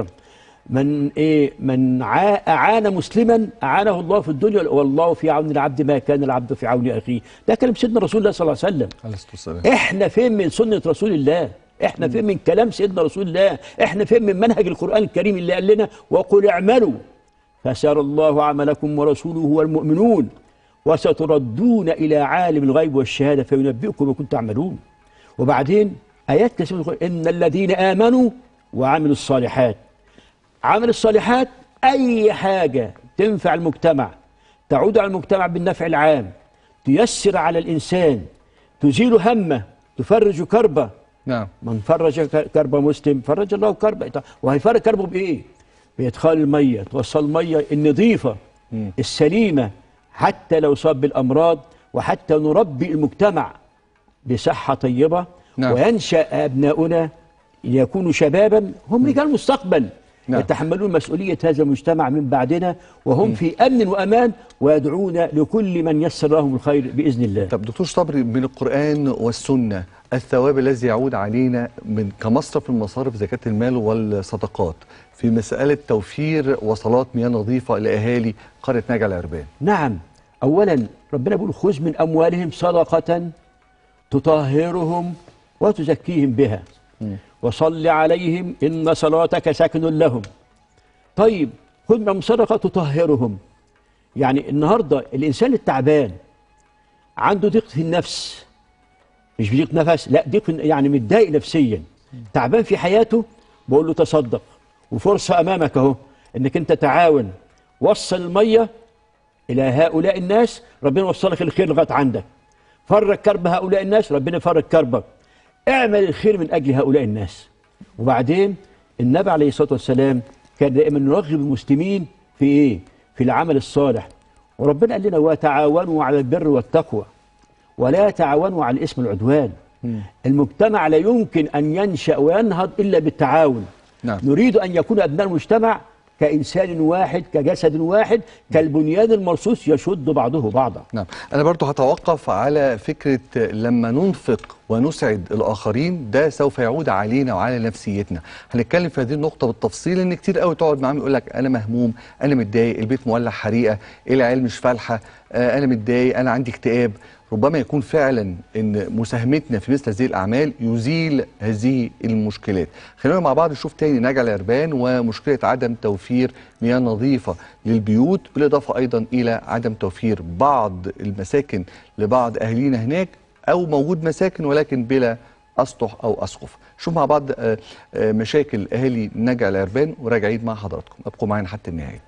[SPEAKER 2] من اعان مسلما اعانه الله في الدنيا، والله في عون العبد ما كان العبد في عون اخيه. ده كلام سيدنا رسول الله صلى الله عليه وسلم. احنا فين من سنه رسول الله؟ احنا فين من كلام سيدنا رسول الله؟ احنا فين من منهج القران الكريم اللي قال لنا وقل اعملوا فسيرى الله عملكم ورسوله والمؤمنون وستردون الى عالم الغيب والشهاده فينبئكم بما كنتم تعملون. وبعدين ايات كثيره ان الذين امنوا وعملوا الصالحات. عمل الصالحات اي حاجه تنفع المجتمع، تعود على المجتمع بالنفع العام، تيسر على الانسان، تزيل همه، تفرج كربه.
[SPEAKER 1] نعم.
[SPEAKER 2] من فرج كرب مسلم فرج الله كربه. وهيفرج كربه بايه؟ بادخال الميه، توصل الميه النظيفه السليمه حتى لو صاب بالامراض، وحتى نربي المجتمع بصحه طيبه. نعم. وينشا ابناؤنا يكونوا شبابا هم رجال المستقبل. نعم. يتحملون مسؤوليه هذا المجتمع من بعدنا وهم في امن وامان، ويدعون لكل من يسر لهم الخير باذن الله.
[SPEAKER 1] طب دكتور صبري، من القران والسنه الثواب الذي يعود علينا من كمصرف من مصارف زكاه المال والصدقات في مساله توفير وصلات مياه نظيفه لاهالي قريه نجع العربان.
[SPEAKER 2] نعم. اولا ربنا بيقول خذ من اموالهم صدقه تطهرهم وتزكيهم بها وصل عليهم إن صلاتك سكن لهم. طيب خذ من صدقة تطهرهم. يعني النهاردة الإنسان التعبان عنده ضيق في النفس، مش بضيق نفس، لا ضيق يعني متضايق نفسيا، تعبان في حياته، بقول له تصدق وفرصة أمامك أهو إنك أنت تعاون، وصل المية إلى هؤلاء الناس ربنا يوصلك الخير لغاية عندك. فرج كرب هؤلاء الناس ربنا يفرج كربك. اعمل الخير من أجل هؤلاء الناس. وبعدين النبي عليه الصلاة والسلام كان دائما يرغب المسلمين في إيه؟ في العمل الصالح. وربنا قال لنا وتعاونوا على البر والتقوى ولا تعاونوا على الإثم والعدوان. المجتمع لا يمكن أن ينشأ وينهض إلا بالتعاون. نعم. نريد أن يكون أبناء المجتمع كإنسان واحد، كجسد واحد، كالبنيان المرصوص يشد بعضه بعضا.
[SPEAKER 1] نعم. أنا برضو هتوقف على فكرة لما ننفق ونسعد الآخرين ده سوف يعود علينا وعلى نفسيتنا. هنتكلم في هذه النقطة بالتفصيل، إن كتير قوي تقعد معاهم يقول لك أنا مهموم، أنا متضايق، البيت مولع حريقة، العيال مش فالحة، أنا متضايق، أنا عندي اكتئاب. ربما يكون فعلا ان مساهمتنا في مثل هذه الاعمال يزيل هذه المشكلات. خلينا مع بعض نشوف تاني نجع العربان ومشكله عدم توفير مياه نظيفه للبيوت، بالاضافه ايضا الى عدم توفير بعض المساكن لبعض اهالينا هناك، او موجود مساكن ولكن بلا اسطح او اسقف. شوف مع بعض مشاكل اهالي نجع العربان وراجعين مع حضراتكم، ابقوا معانا حتى النهايه.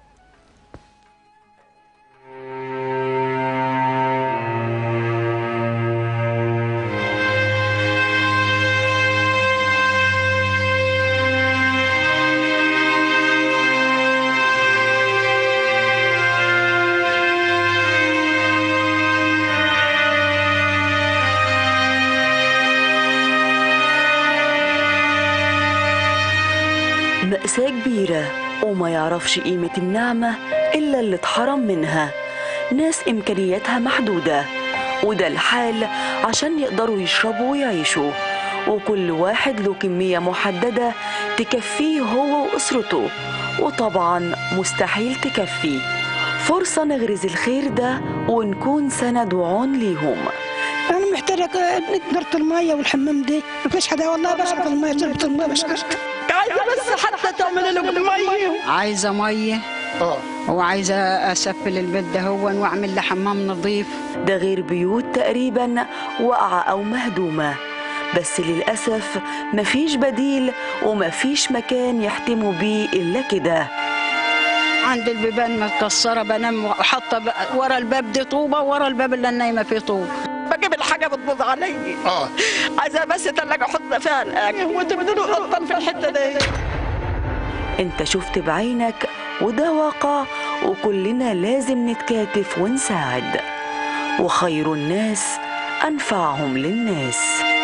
[SPEAKER 10] مأساة كبيرة وما يعرفش قيمة النعمة إلا اللي اتحرم منها. ناس إمكانياتها محدودة، وده الحال عشان يقدروا يشربوا ويعيشوا، وكل واحد له كمية محددة تكفيه هو وأسرته، وطبعا مستحيل تكفي. فرصة نغرز الخير ده ونكون سند وعون ليهم.
[SPEAKER 11] انا محتاجه ندرة الميه والحمام دي، مفيش حدا والله بشرب الميه، شربت الميه بشرب.
[SPEAKER 12] عايزه بس حتى تعمل لهم الميه، عايزه ميه وعايزه اسفل البيت ده هون واعمل له حمام نظيف.
[SPEAKER 10] ده غير بيوت تقريبا واقعه او مهدومه، بس للاسف مفيش بديل ومفيش مكان يحتموا بيه الا كده.
[SPEAKER 12] عند البيبان متكسره، بنام وحاطه ورا الباب دي طوبه، ورا الباب اللي نايمه فيه طوب. بجيب الحاجه بتبوظ علي. عايزه بس تلاقي احط فيها الاكل وتبدلوا قطن في الحته دي.
[SPEAKER 10] انت شفت بعينك وده واقع، وكلنا لازم نتكاتف ونساعد، وخير الناس انفعهم للناس.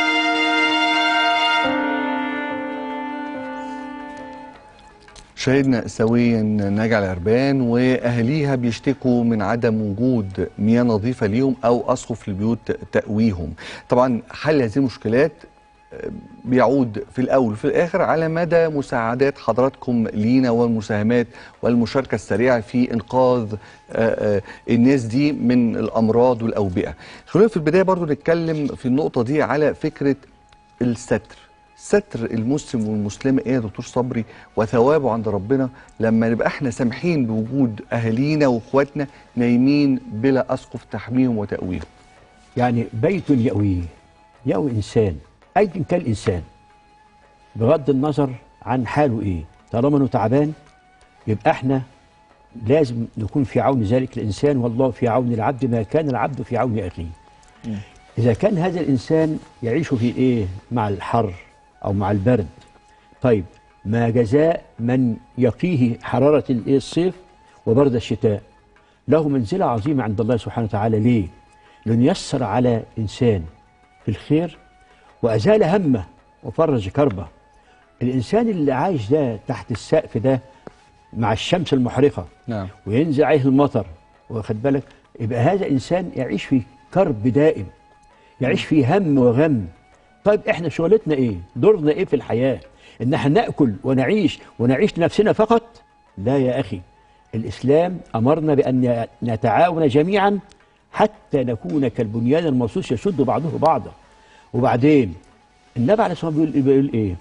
[SPEAKER 1] شاهدنا سويا نجع العربان واهاليها بيشتكوا من عدم وجود مياه نظيفه ليهم او اسقف للبيوت تأويهم. طبعا حل هذه المشكلات بيعود في الاول وفي الاخر على مدى مساعدات حضراتكم لينا والمساهمات والمشاركه السريعه في انقاذ الناس دي من الامراض والاوبئه. خلونا في البدايه برضو نتكلم في النقطه دي على فكره الستر. ستر المسلم والمسلمه ايه يا دكتور صبري وثوابه عند ربنا لما نبقى احنا سامحين بوجود اهالينا واخواتنا نايمين بلا اسقف تحميهم وتأويهم؟
[SPEAKER 2] يعني بيت يأوي انسان ايا كان الانسان بغض النظر عن حاله ايه، طالما انه تعبان يبقى احنا لازم نكون في عون ذلك الانسان، والله في عون العبد ما كان العبد في عون اخيه. اذا كان هذا الانسان يعيش في ايه؟ مع الحر او مع البرد، طيب ما جزاء من يقيه حراره الصيف وبرد الشتاء؟ له منزله عظيمه عند الله سبحانه وتعالى. ليه؟ لانه يسر على انسان في الخير وازال همه وفرج كربه. الانسان اللي عايش ده تحت السقف ده مع الشمس المحرقه
[SPEAKER 1] نعم
[SPEAKER 2] وينزل عليه المطر، واخد بالك، يبقى هذا انسان يعيش في كرب دائم، يعيش في هم وغم. طيب احنا شغلتنا ايه؟ دورنا ايه في الحياه؟ ان احنا ناكل ونعيش لنفسنا فقط؟ لا يا اخي، الاسلام امرنا بان نتعاون جميعا حتى نكون كالبنيان المرصوص يشد بعضه بعضا. وبعدين النبي عليه الصلاه والسلام بيقول ايه؟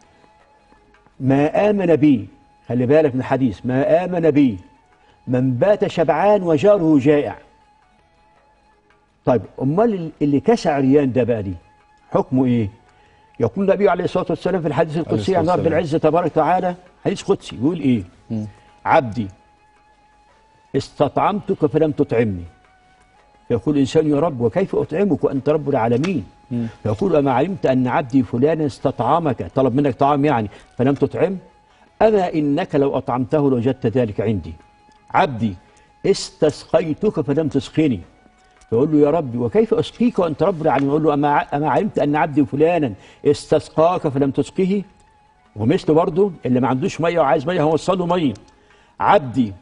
[SPEAKER 2] ما امن بي، خلي بالك من الحديث، ما امن بي من بات شبعان وجاره جائع. طيب امال اللي كسى عريان ده بقى دي حكمه ايه؟ يقول النبي عليه الصلاه والسلام في الحديث القدسي عن رب العزه تبارك وتعالى، حديث قدسي يقول ايه؟ عبدي استطعمتك فلم تطعمني. يقول الانسان يا رب وكيف اطعمك وانت رب العالمين؟ يقول اما علمت ان عبدي فلانا استطعمك، طلب منك طعام يعني، فلم تطعم؟ اما انك لو اطعمته لوجدت ذلك عندي. عبدي استسقيتك فلم تسقني. يقول له يا ربي وكيف اسقيك وانت رب العالمين؟ يقول له اما علمت ان عبدي فلانا استسقاك فلم تسقه؟ ومثله برضه اللي ما عندوش ميه وعايز ميه هوصل له ميه. عبدي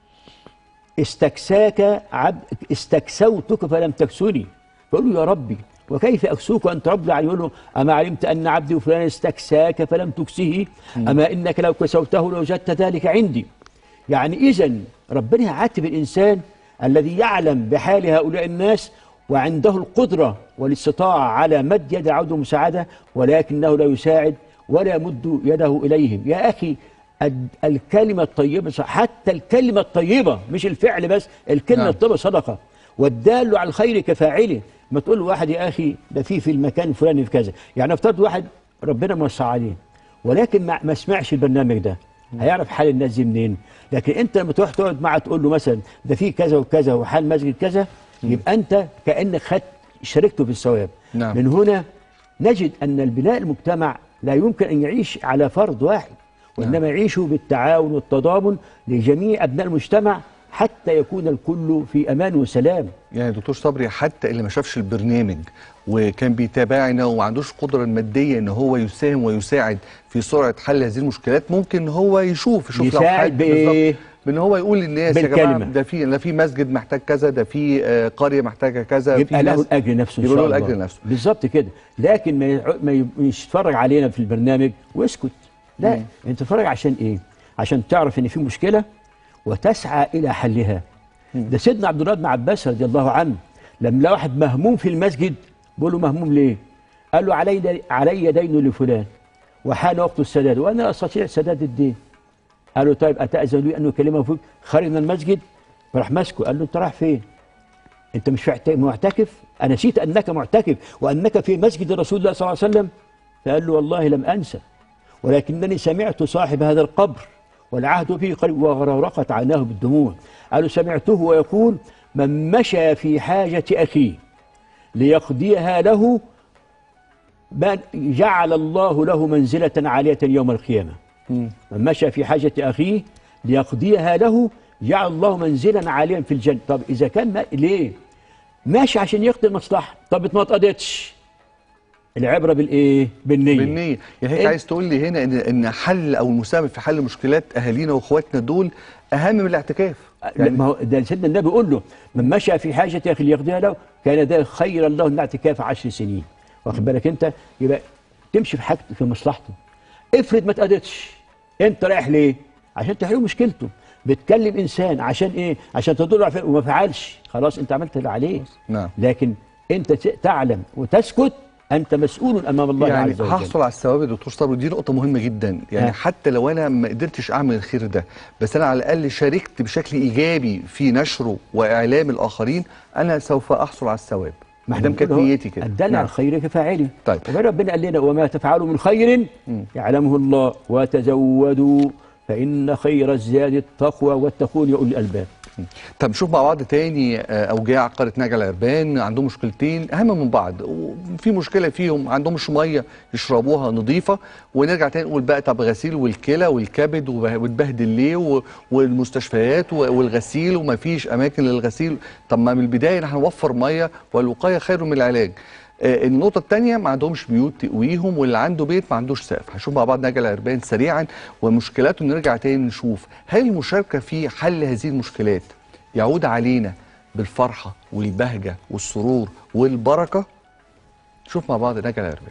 [SPEAKER 2] استكساك استكسوتك فلم تكسني. يقول له يا ربي وكيف اكسوك وانت رب العالمين؟ يقول له اما علمت ان عبدي فلان استكساك فلم تكسه؟ اما انك لو كسوته لوجدت ذلك عندي. يعني اذا ربنا يعاتب الانسان الذي يعلم بحال هؤلاء الناس وعنده القدره والاستطاعه على مد يد عود المساعده، ولكنه لا يساعد ولا يمد يده اليهم. يا اخي الكلمه الطيبه، حتى الكلمه الطيبه مش الفعل بس، الكلمه الطيبه صدقه، والدال على الخير كفاعله. ما تقول لواحد يا اخي ده في المكان الفلاني في كذا، يعني افترض واحد ربنا موسع عليه ولكن ما سمعش البرنامج ده، هيعرف حال الناس دي منين؟ لكن انت لما تروح تقعد معاه تقول له مثلا ده في كذا وكذا وحال مسجد كذا، يبقى انت كانك شاركته في الثواب.
[SPEAKER 1] نعم.
[SPEAKER 2] من هنا نجد ان البناء المجتمع لا يمكن ان يعيش على فرد واحد، وانما يعيشوا بالتعاون والتضامن لجميع ابناء المجتمع حتى يكون الكل في امان وسلام.
[SPEAKER 1] يعني دكتور صبري حتى اللي ما شافش البرنامج وكان بيتابعنا وما عندوش قدره الماديه ان هو يساهم ويساعد في سرعه حل هذه المشكلات، ممكن هو يشوف لو حد
[SPEAKER 2] بايه؟
[SPEAKER 1] بان هو يقول للناس يا جماعه ده في مسجد محتاج كذا، ده في قريه محتاجه كذا،
[SPEAKER 2] يبقى له الاجر نفسه ان شاء الله.
[SPEAKER 1] يبقى له الاجر نفسه بالظبط
[SPEAKER 2] كده. لكن ما يتفرج علينا في البرنامج واسكت، لا انت تتفرج عشان ايه؟ عشان تعرف ان في مشكله وتسعى الى حلها. ده سيدنا عبد الله بن عباس رضي الله عنه لما لقى واحد مهموم في المسجد بيقول له مهموم ليه؟ قال له علي دين لفلان وحان وقت السداد وانا لا استطيع سداد الدين. قال له طيب اتاذن لي ان اكلمه فيك؟ خرج من المسجد فراح ماسكه قال له انت رايح فين؟ انت مش معتكف؟ انا نسيت انك معتكف وانك في مسجد رسول الله صلى الله عليه وسلم. فقال له والله لم انسى ولكنني سمعت صاحب هذا القبر والعهد فيه قريب، وغرقت عيناه بالدموع. قالوا سمعته ويقول من مشى في حاجة أخيه ليقضيها له جعل الله له منزلة عالية يوم القيامة. من مشى في حاجة أخيه ليقضيها له جعل الله منزلا عاليا في الجنة. طب إذا كان ليه؟ ماشي عشان يقضي المصلحة، طب ما اتقضتش. العبرة بالإيه؟ بالنية.
[SPEAKER 1] يعني هيك عايز تقول لي هنا إن حل أو المساهمة في حل مشكلات أهالينا وإخواتنا دول أهم من الاعتكاف.
[SPEAKER 2] يعني ما هو ده سيدنا النبي يقول له من مشى في حاجة أخي ليقضيها له كان ده خيرا له من الاعتكاف 10 سنين. واخد بالك أنت؟ يبقى تمشي في حاجة في مصلحته. افرض ما اتقضتش، أنت رايح ليه؟ عشان تحل مشكلته. بتكلم إنسان عشان إيه؟ عشان تدل وما فعلش، خلاص أنت عملت اللي عليك.
[SPEAKER 1] نعم.
[SPEAKER 2] لكن أنت تعلم وتسكت أنت مسؤول أمام الله
[SPEAKER 1] يعني
[SPEAKER 2] عز وجل.
[SPEAKER 1] هحصل على الثواب يا دكتور صبري، ودي نقطة مهمة جدا، يعني حتى لو أنا ما قدرتش أعمل الخير ده بس أنا على الأقل شاركت بشكل إيجابي في نشره وإعلام الآخرين، أنا سوف أحصل على الثواب. ما دام كانت نيتي كده.
[SPEAKER 2] الدل على الخير كفاعله.
[SPEAKER 1] طيب.
[SPEAKER 2] ربنا قال لنا وما تفعلوا من خير يعلمه الله وتزودوا فإن خير الزاد التقوى واتقون يا أولي الألباب.
[SPEAKER 1] طب نشوف مع بعض تاني اوجاع قريه نجع العربان. عندهم مشكلتين اهم من بعض، وفي مشكله فيهم ما عندهمش ميه يشربوها نظيفه، ونرجع تاني نقول بقى طب غسيل والكلى والكبد وتبهدل ليه، والمستشفيات والغسيل وما فيش اماكن للغسيل. طب ما من البدايه نحن نوفر ميه والوقايه خير من العلاج. النقطة الثانية ما عندهمش بيوت تقويهم، واللي عنده بيت ما عندوش سقف. هنشوف مع بعض نجع العربان سريعا ومشكلاته، نرجع تاني نشوف هل المشاركة في حل هذه المشكلات يعود علينا بالفرحة والبهجة والسرور والبركة. نشوف مع بعض نجع العربان.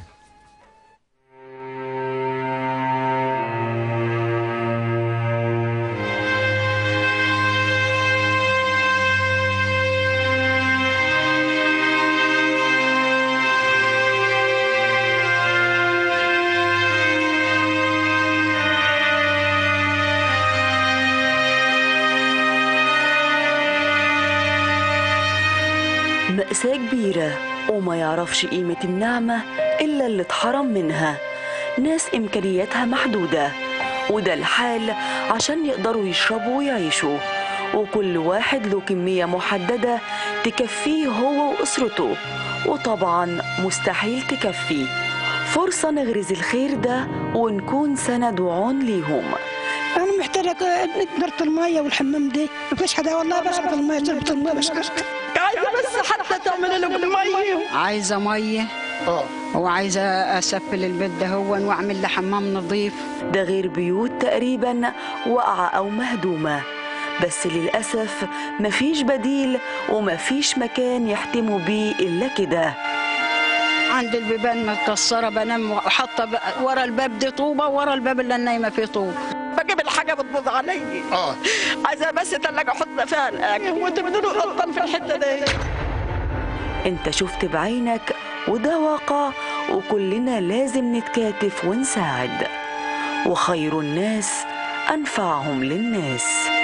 [SPEAKER 10] مأساة كبيرة وما يعرفش قيمة النعمة إلا اللي اتحرم منها. ناس إمكانياتها محدودة وده الحال عشان يقدروا يشربوا ويعيشوا، وكل واحد له كمية محددة تكفيه هو وأسرته، وطبعا مستحيل تكفي. فرصة نغرز الخير ده ونكون سند وعون ليهم.
[SPEAKER 11] أنا محتاجة إدارة المية والحمام دي، مفيش حدا والله بشرب المية، شربت المية بشرب.
[SPEAKER 12] عايزة بس حتى تعمل لهم المية. عايزة مية وعايزة أسفل البيت ده هون وأعمل له حمام نظيف.
[SPEAKER 10] ده غير بيوت تقريبا واقعة أو مهدومة، بس للأسف مفيش بديل ومفيش مكان يحتموا بيه إلا كده.
[SPEAKER 12] عند البيبان متكسرة، بنام وحاطة ورا الباب دي طوبة ورا الباب اللي نايمة فيه طوبة. بجيب الحاجة بتبوظ علي. عايزة بس تلاجة أحط فيها الأكل وأنت بتقولوا غلطان في الحتة دي.
[SPEAKER 10] أنت شفت بعينك وده واقع، وكلنا لازم نتكاتف ونساعد، وخير الناس أنفعهم للناس.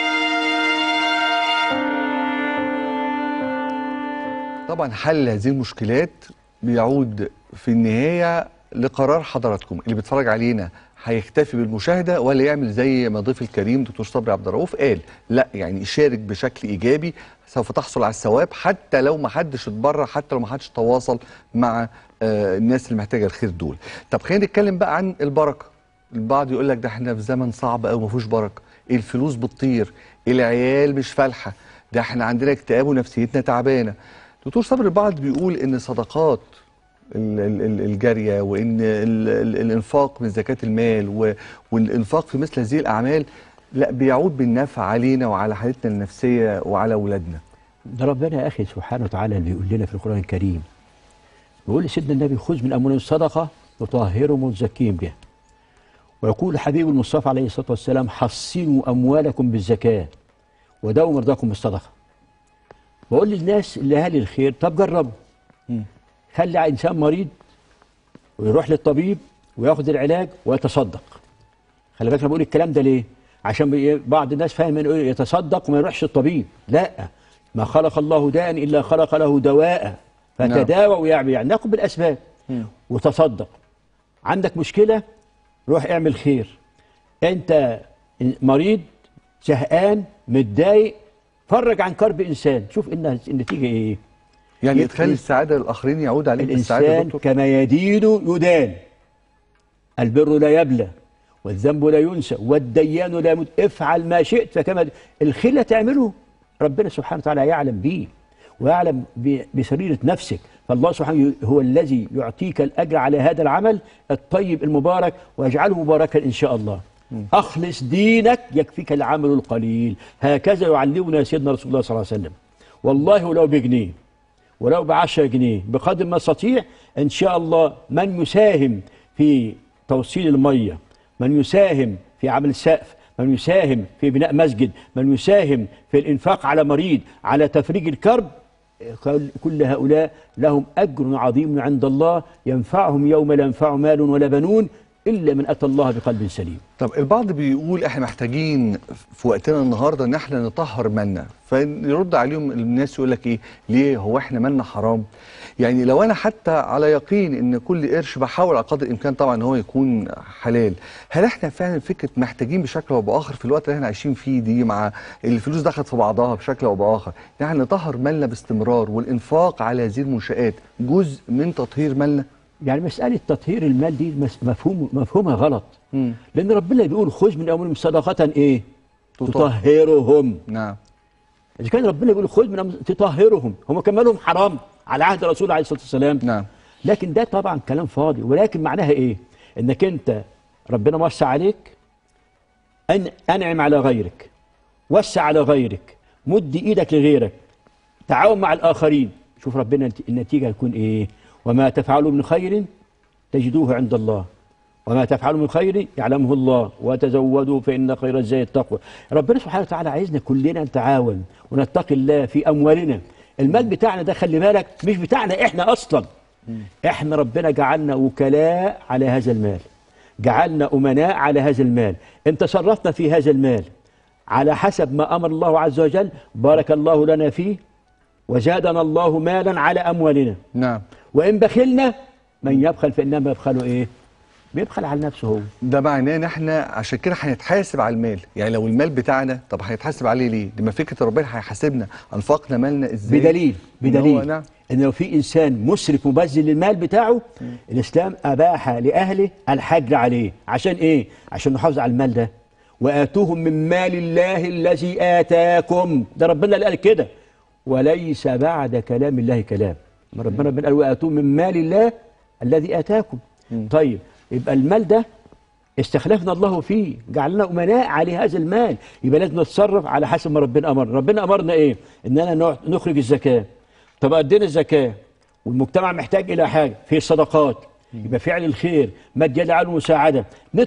[SPEAKER 1] طبعا حل هذه المشكلات بيعود في النهاية لقرار حضراتكم. اللي بيتفرج علينا هيكتفي بالمشاهدة ولا يعمل زي ما ضيف الكريم دكتور صبري عبد الرؤوف قال؟ لا، يعني يشارك بشكل إيجابي، سوف تحصل على الثواب حتى لو ما حدش اتبرع، حتى لو ما حدش تواصل مع الناس اللي محتاجة الخير دول. طب خلينا نتكلم بقى عن البركة. البعض يقول لك ده احنا في زمن صعب قوي ما فيهوش بركة، الفلوس بتطير، العيال مش فالحة، ده احنا عندنا اكتئاب ونفسيتنا تعبانة. دكتور صبري البعض بيقول ان صدقات الجارية وان الانفاق من زكاة المال والانفاق في مثل هذه الاعمال لا بيعود بالنفع علينا وعلى حالتنا النفسية وعلى اولادنا.
[SPEAKER 2] ده ربنا يا اخي سبحانه وتعالى اللي بيقول لنا في القرآن الكريم، بيقول لسيدنا النبي خذ من اموالهم صدقة تطهرهم وتزكيهم بها، ويقول حبيب المصطفى عليه الصلاة والسلام حصنوا اموالكم بالزكاة وداووا مرضاكم بالصدقة. بقول للناس اللي اهالي الخير طب جربوا. خلي انسان مريض ويروح للطبيب وياخد العلاج ويتصدق. خلي بالك انا بقول الكلام ده ليه؟ عشان بعض الناس فاهم انه يتصدق وما يروحش الطبيب. لا، ما خلق الله داء الا خلق له دواء فتداوى ويعمل، يعني ناخد بالاسباب وتصدق. عندك مشكله روح اعمل خير. انت مريض زهقان متضايق فرج عن كرب انسان، شوف النتيجه ايه.
[SPEAKER 1] يعني تخلي السعاده للاخرين يعود عليك بالسعاده.
[SPEAKER 2] الانسان كما يدين يدان، البر لا يبلى والذنب لا ينسى والديان لا يموت، افعل ما شئت فكما الخير لا تعمله ربنا سبحانه وتعالى يعلم به ويعلم بسريرة نفسك. فالله سبحانه هو الذي يعطيك الأجر على هذا العمل الطيب المبارك ويجعله مباركا إن شاء الله. أخلص دينك يكفيك العمل القليل. هكذا يعلمنا سيدنا رسول الله صلى الله عليه وسلم. والله ولو بجنيه ولو ب10 جنيه بقدر ما استطيع إن شاء الله. من يساهم في توصيل المية، من يساهم في عمل سقف، من يساهم في بناء مسجد، من يساهم في الإنفاق على مريض، على تفريج الكرب، كل هؤلاء لهم أجر عظيم عند الله ينفعهم يوم لا ينفع مال ولا بنون إلا من أتى الله بقلب سليم.
[SPEAKER 1] طب البعض بيقول احنا محتاجين في وقتنا النهارده ان احنا نطهر مالنا، فيرد عليهم الناس يقول لك ايه؟ ليه؟ هو احنا مالنا حرام؟ يعني لو انا حتى على يقين ان كل قرش بحاول على قدر الامكان طبعا ان هو يكون حلال، هل احنا فعلا فكره محتاجين بشكل او باخر في الوقت اللي احنا عايشين فيه دي مع الفلوس دخلت في بعضها بشكل او باخر، ان احنا نطهر مالنا باستمرار والانفاق على هذه المنشآت جزء من تطهير مالنا؟
[SPEAKER 2] يعني مسألة تطهير المال دي مفهومها غلط. لأن ربنا بيقول خذ من أموالهم صدقة إيه؟ تطهرهم.
[SPEAKER 1] نعم.
[SPEAKER 2] إذا كان ربنا بيقول خذ من أموالهم تطهرهم، هم كان مالهم حرام على عهد الرسول عليه الصلاة والسلام.
[SPEAKER 1] نعم.
[SPEAKER 2] لكن ده طبعا كلام فاضي، ولكن معناها إيه؟ إنك أنت ربنا وسع عليك، أنعم على غيرك، وسع على غيرك، مد إيدك لغيرك، تعاون مع الآخرين. شوف ربنا النتيجة هتكون إيه؟ وما تفعلوا من خير تجدوه عند الله وما تفعلوا من خير يعلمه الله وتزودوا فإن خير الزاد التقوى. ربنا سبحانه وتعالى عايزنا كلنا نتعاون ونتقي الله في أموالنا. المال بتاعنا ده خلي بالك مش بتاعنا إحنا أصلا. إحنا ربنا جعلنا وكلاء على هذا المال، جعلنا أمناء على هذا المال. إن تصرفنا في هذا المال على حسب ما أمر الله عز وجل بارك الله لنا فيه وزادنا الله مالا على أموالنا.
[SPEAKER 1] نعم.
[SPEAKER 2] وإن بخلنا من يبخل فإنما يبخل إيه؟ بيبخل على نفسه هو.
[SPEAKER 1] ده معناه ان احنا عشان كده هنتحاسب على المال. يعني لو المال بتاعنا طب هيتحاسب عليه ليه؟ دي ما فكره ربنا هيحاسبنا انفقنا مالنا ازاي؟ بدليل
[SPEAKER 2] نعم. ان لو في انسان مسرف مبذل للمال بتاعه الاسلام اباح لاهله الحجر عليه. عشان ايه؟ عشان نحافظ على المال ده. واتوهم من مال الله الذي اتاكم، ده ربنا اللي قال كده. وليس بعد كلام الله كلام. ربنا قال واتوهم من مال الله الذي اتاكم. طيب يبقى المال ده استخلفنا الله فيه، جعلنا أمناء على هذا المال، يبقى لازم نتصرف على حسب ما ربنا أمر. ربنا أمرنا إيه؟ إننا نخرج الزكاة. طب أدينا الزكاة والمجتمع محتاج إلى حاجة في الصدقات، يبقى فعل الخير، مد يد على المساعدة،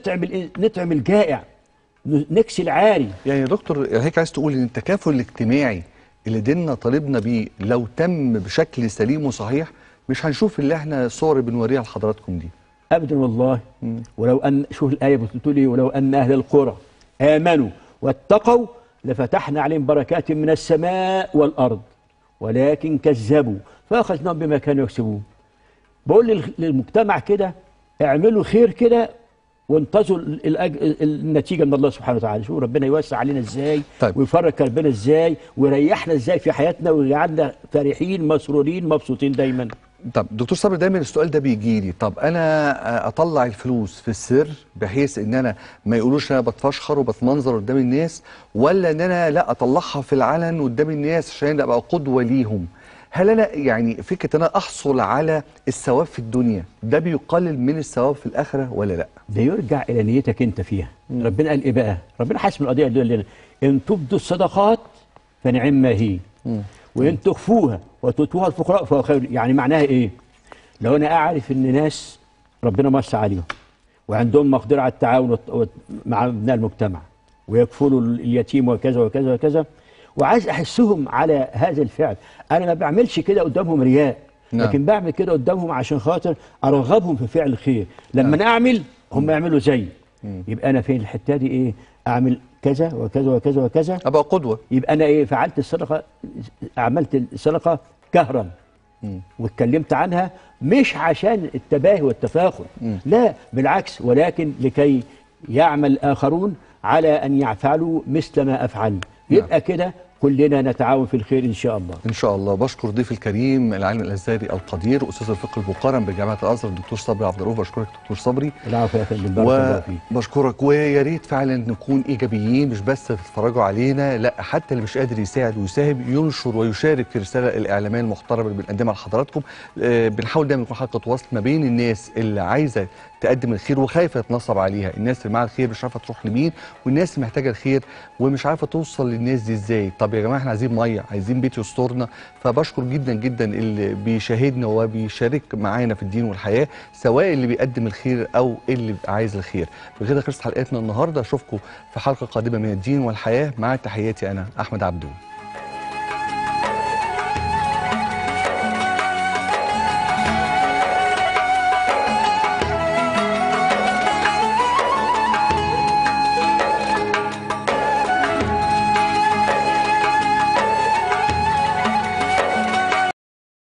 [SPEAKER 2] نطعم الجائع، نكسي العاري.
[SPEAKER 1] يعني يا دكتور هيك عايز تقول إن التكافل الاجتماعي اللي ديننا طالبنا بيه لو تم بشكل سليم وصحيح مش هنشوف اللي احنا صور بنوريها لحضراتكم دي
[SPEAKER 2] أبدا والله. ولو أن شوف الآية بتقول إيه؟ ولو أن أهل القرى آمنوا واتقوا لفتحنا عليهم بركات من السماء والأرض ولكن كذبوا فأخذناهم بما كانوا يكسبون. بقول للمجتمع كده اعملوا خير كده وانتظروا النتيجة من الله سبحانه وتعالى. شوف ربنا يوسع علينا ازاي. طيب. ويفرج كربنا ازاي ويريحنا ازاي في حياتنا ويجعلنا فرحين مسرورين مبسوطين دايما.
[SPEAKER 1] طب دكتور صبري دايما السؤال ده بيجي لي، طب انا اطلع الفلوس في السر بحيث ان انا ما يقولوش انا بتفشخر وبتمنظر قدام الناس، ولا ان انا لا اطلعها في العلن قدام الناس عشان ابقى قدوه ليهم؟ هل انا يعني فكره ان انا احصل على الثواب في الدنيا ده بيقلل من الثواب في الاخره ولا لا؟
[SPEAKER 2] ده يرجع الى نيتك انت فيها. ربنا قال ايه بقى؟ ربنا حاسم القضيه اللي لنا ان تبدوا الصدقات فنعم ما هي وان تخفوها وتؤتوها الفقراء فهو خير. يعني معناها ايه؟ لو انا اعرف ان ناس ربنا موسع عليهم وعندهم مقدره على التعاون مع ابناء المجتمع ويكفلوا اليتيم وكذا وكذا وكذا، وعايز احسهم على هذا الفعل. انا ما بعملش كده قدامهم رياء، لكن بعمل كده قدامهم عشان خاطر ارغبهم في فعل الخير. لما انا اعمل هم يعملوا زيي، يبقى انا في الحته دي ايه؟ اعمل كذا وكذا وكذا وكذا،
[SPEAKER 1] ابقى قدوه.
[SPEAKER 2] يبقى انا ايه؟ فعلت الصدقه، عملت الصدقه كهرا واتكلمت عنها، مش عشان التباهي والتفاخر، لا بالعكس، ولكن لكي يعمل الآخرون على أن يفعلوا مثل ما أفعل. يبقى كده كلنا نتعاون في الخير إن شاء الله.
[SPEAKER 1] إن شاء الله. بشكر ضيفي الكريم العالم الأزهري القدير أستاذ الفقه المقارن بجامعة الأزهر الدكتور صبري عبد الرؤوف. بشكرك دكتور صبري.
[SPEAKER 2] العفو يا فندم، بارك الله فيك.
[SPEAKER 1] وبشكرك، ويا ريت فعلا نكون إيجابيين، مش بس تتفرجوا علينا، لا حتى اللي مش قادر يساعد ويساهم ينشر ويشارك في الرسالة الإعلامية المحترمة اللي بنقدمها لحضراتكم. بنحاول دايما يكون حلقة وصل ما بين الناس اللي عايزة تقدم الخير وخايفه يتنصب عليها، الناس اللي معاها الخير مش عارفه تروح لمين، والناس اللي محتاجه الخير ومش عارفه توصل للناس دي ازاي. طب يا جماعه احنا عايزين ميه، عايزين بيت يسترنا. فبشكر جدا جدا اللي بيشاهدنا وبيشارك معانا في الدين والحياه، سواء اللي بيقدم الخير او اللي عايز الخير. بكده خلصت حلقتنا النهارده، اشوفكم في حلقه قادمه من الدين والحياه، مع تحياتي انا احمد عبدو.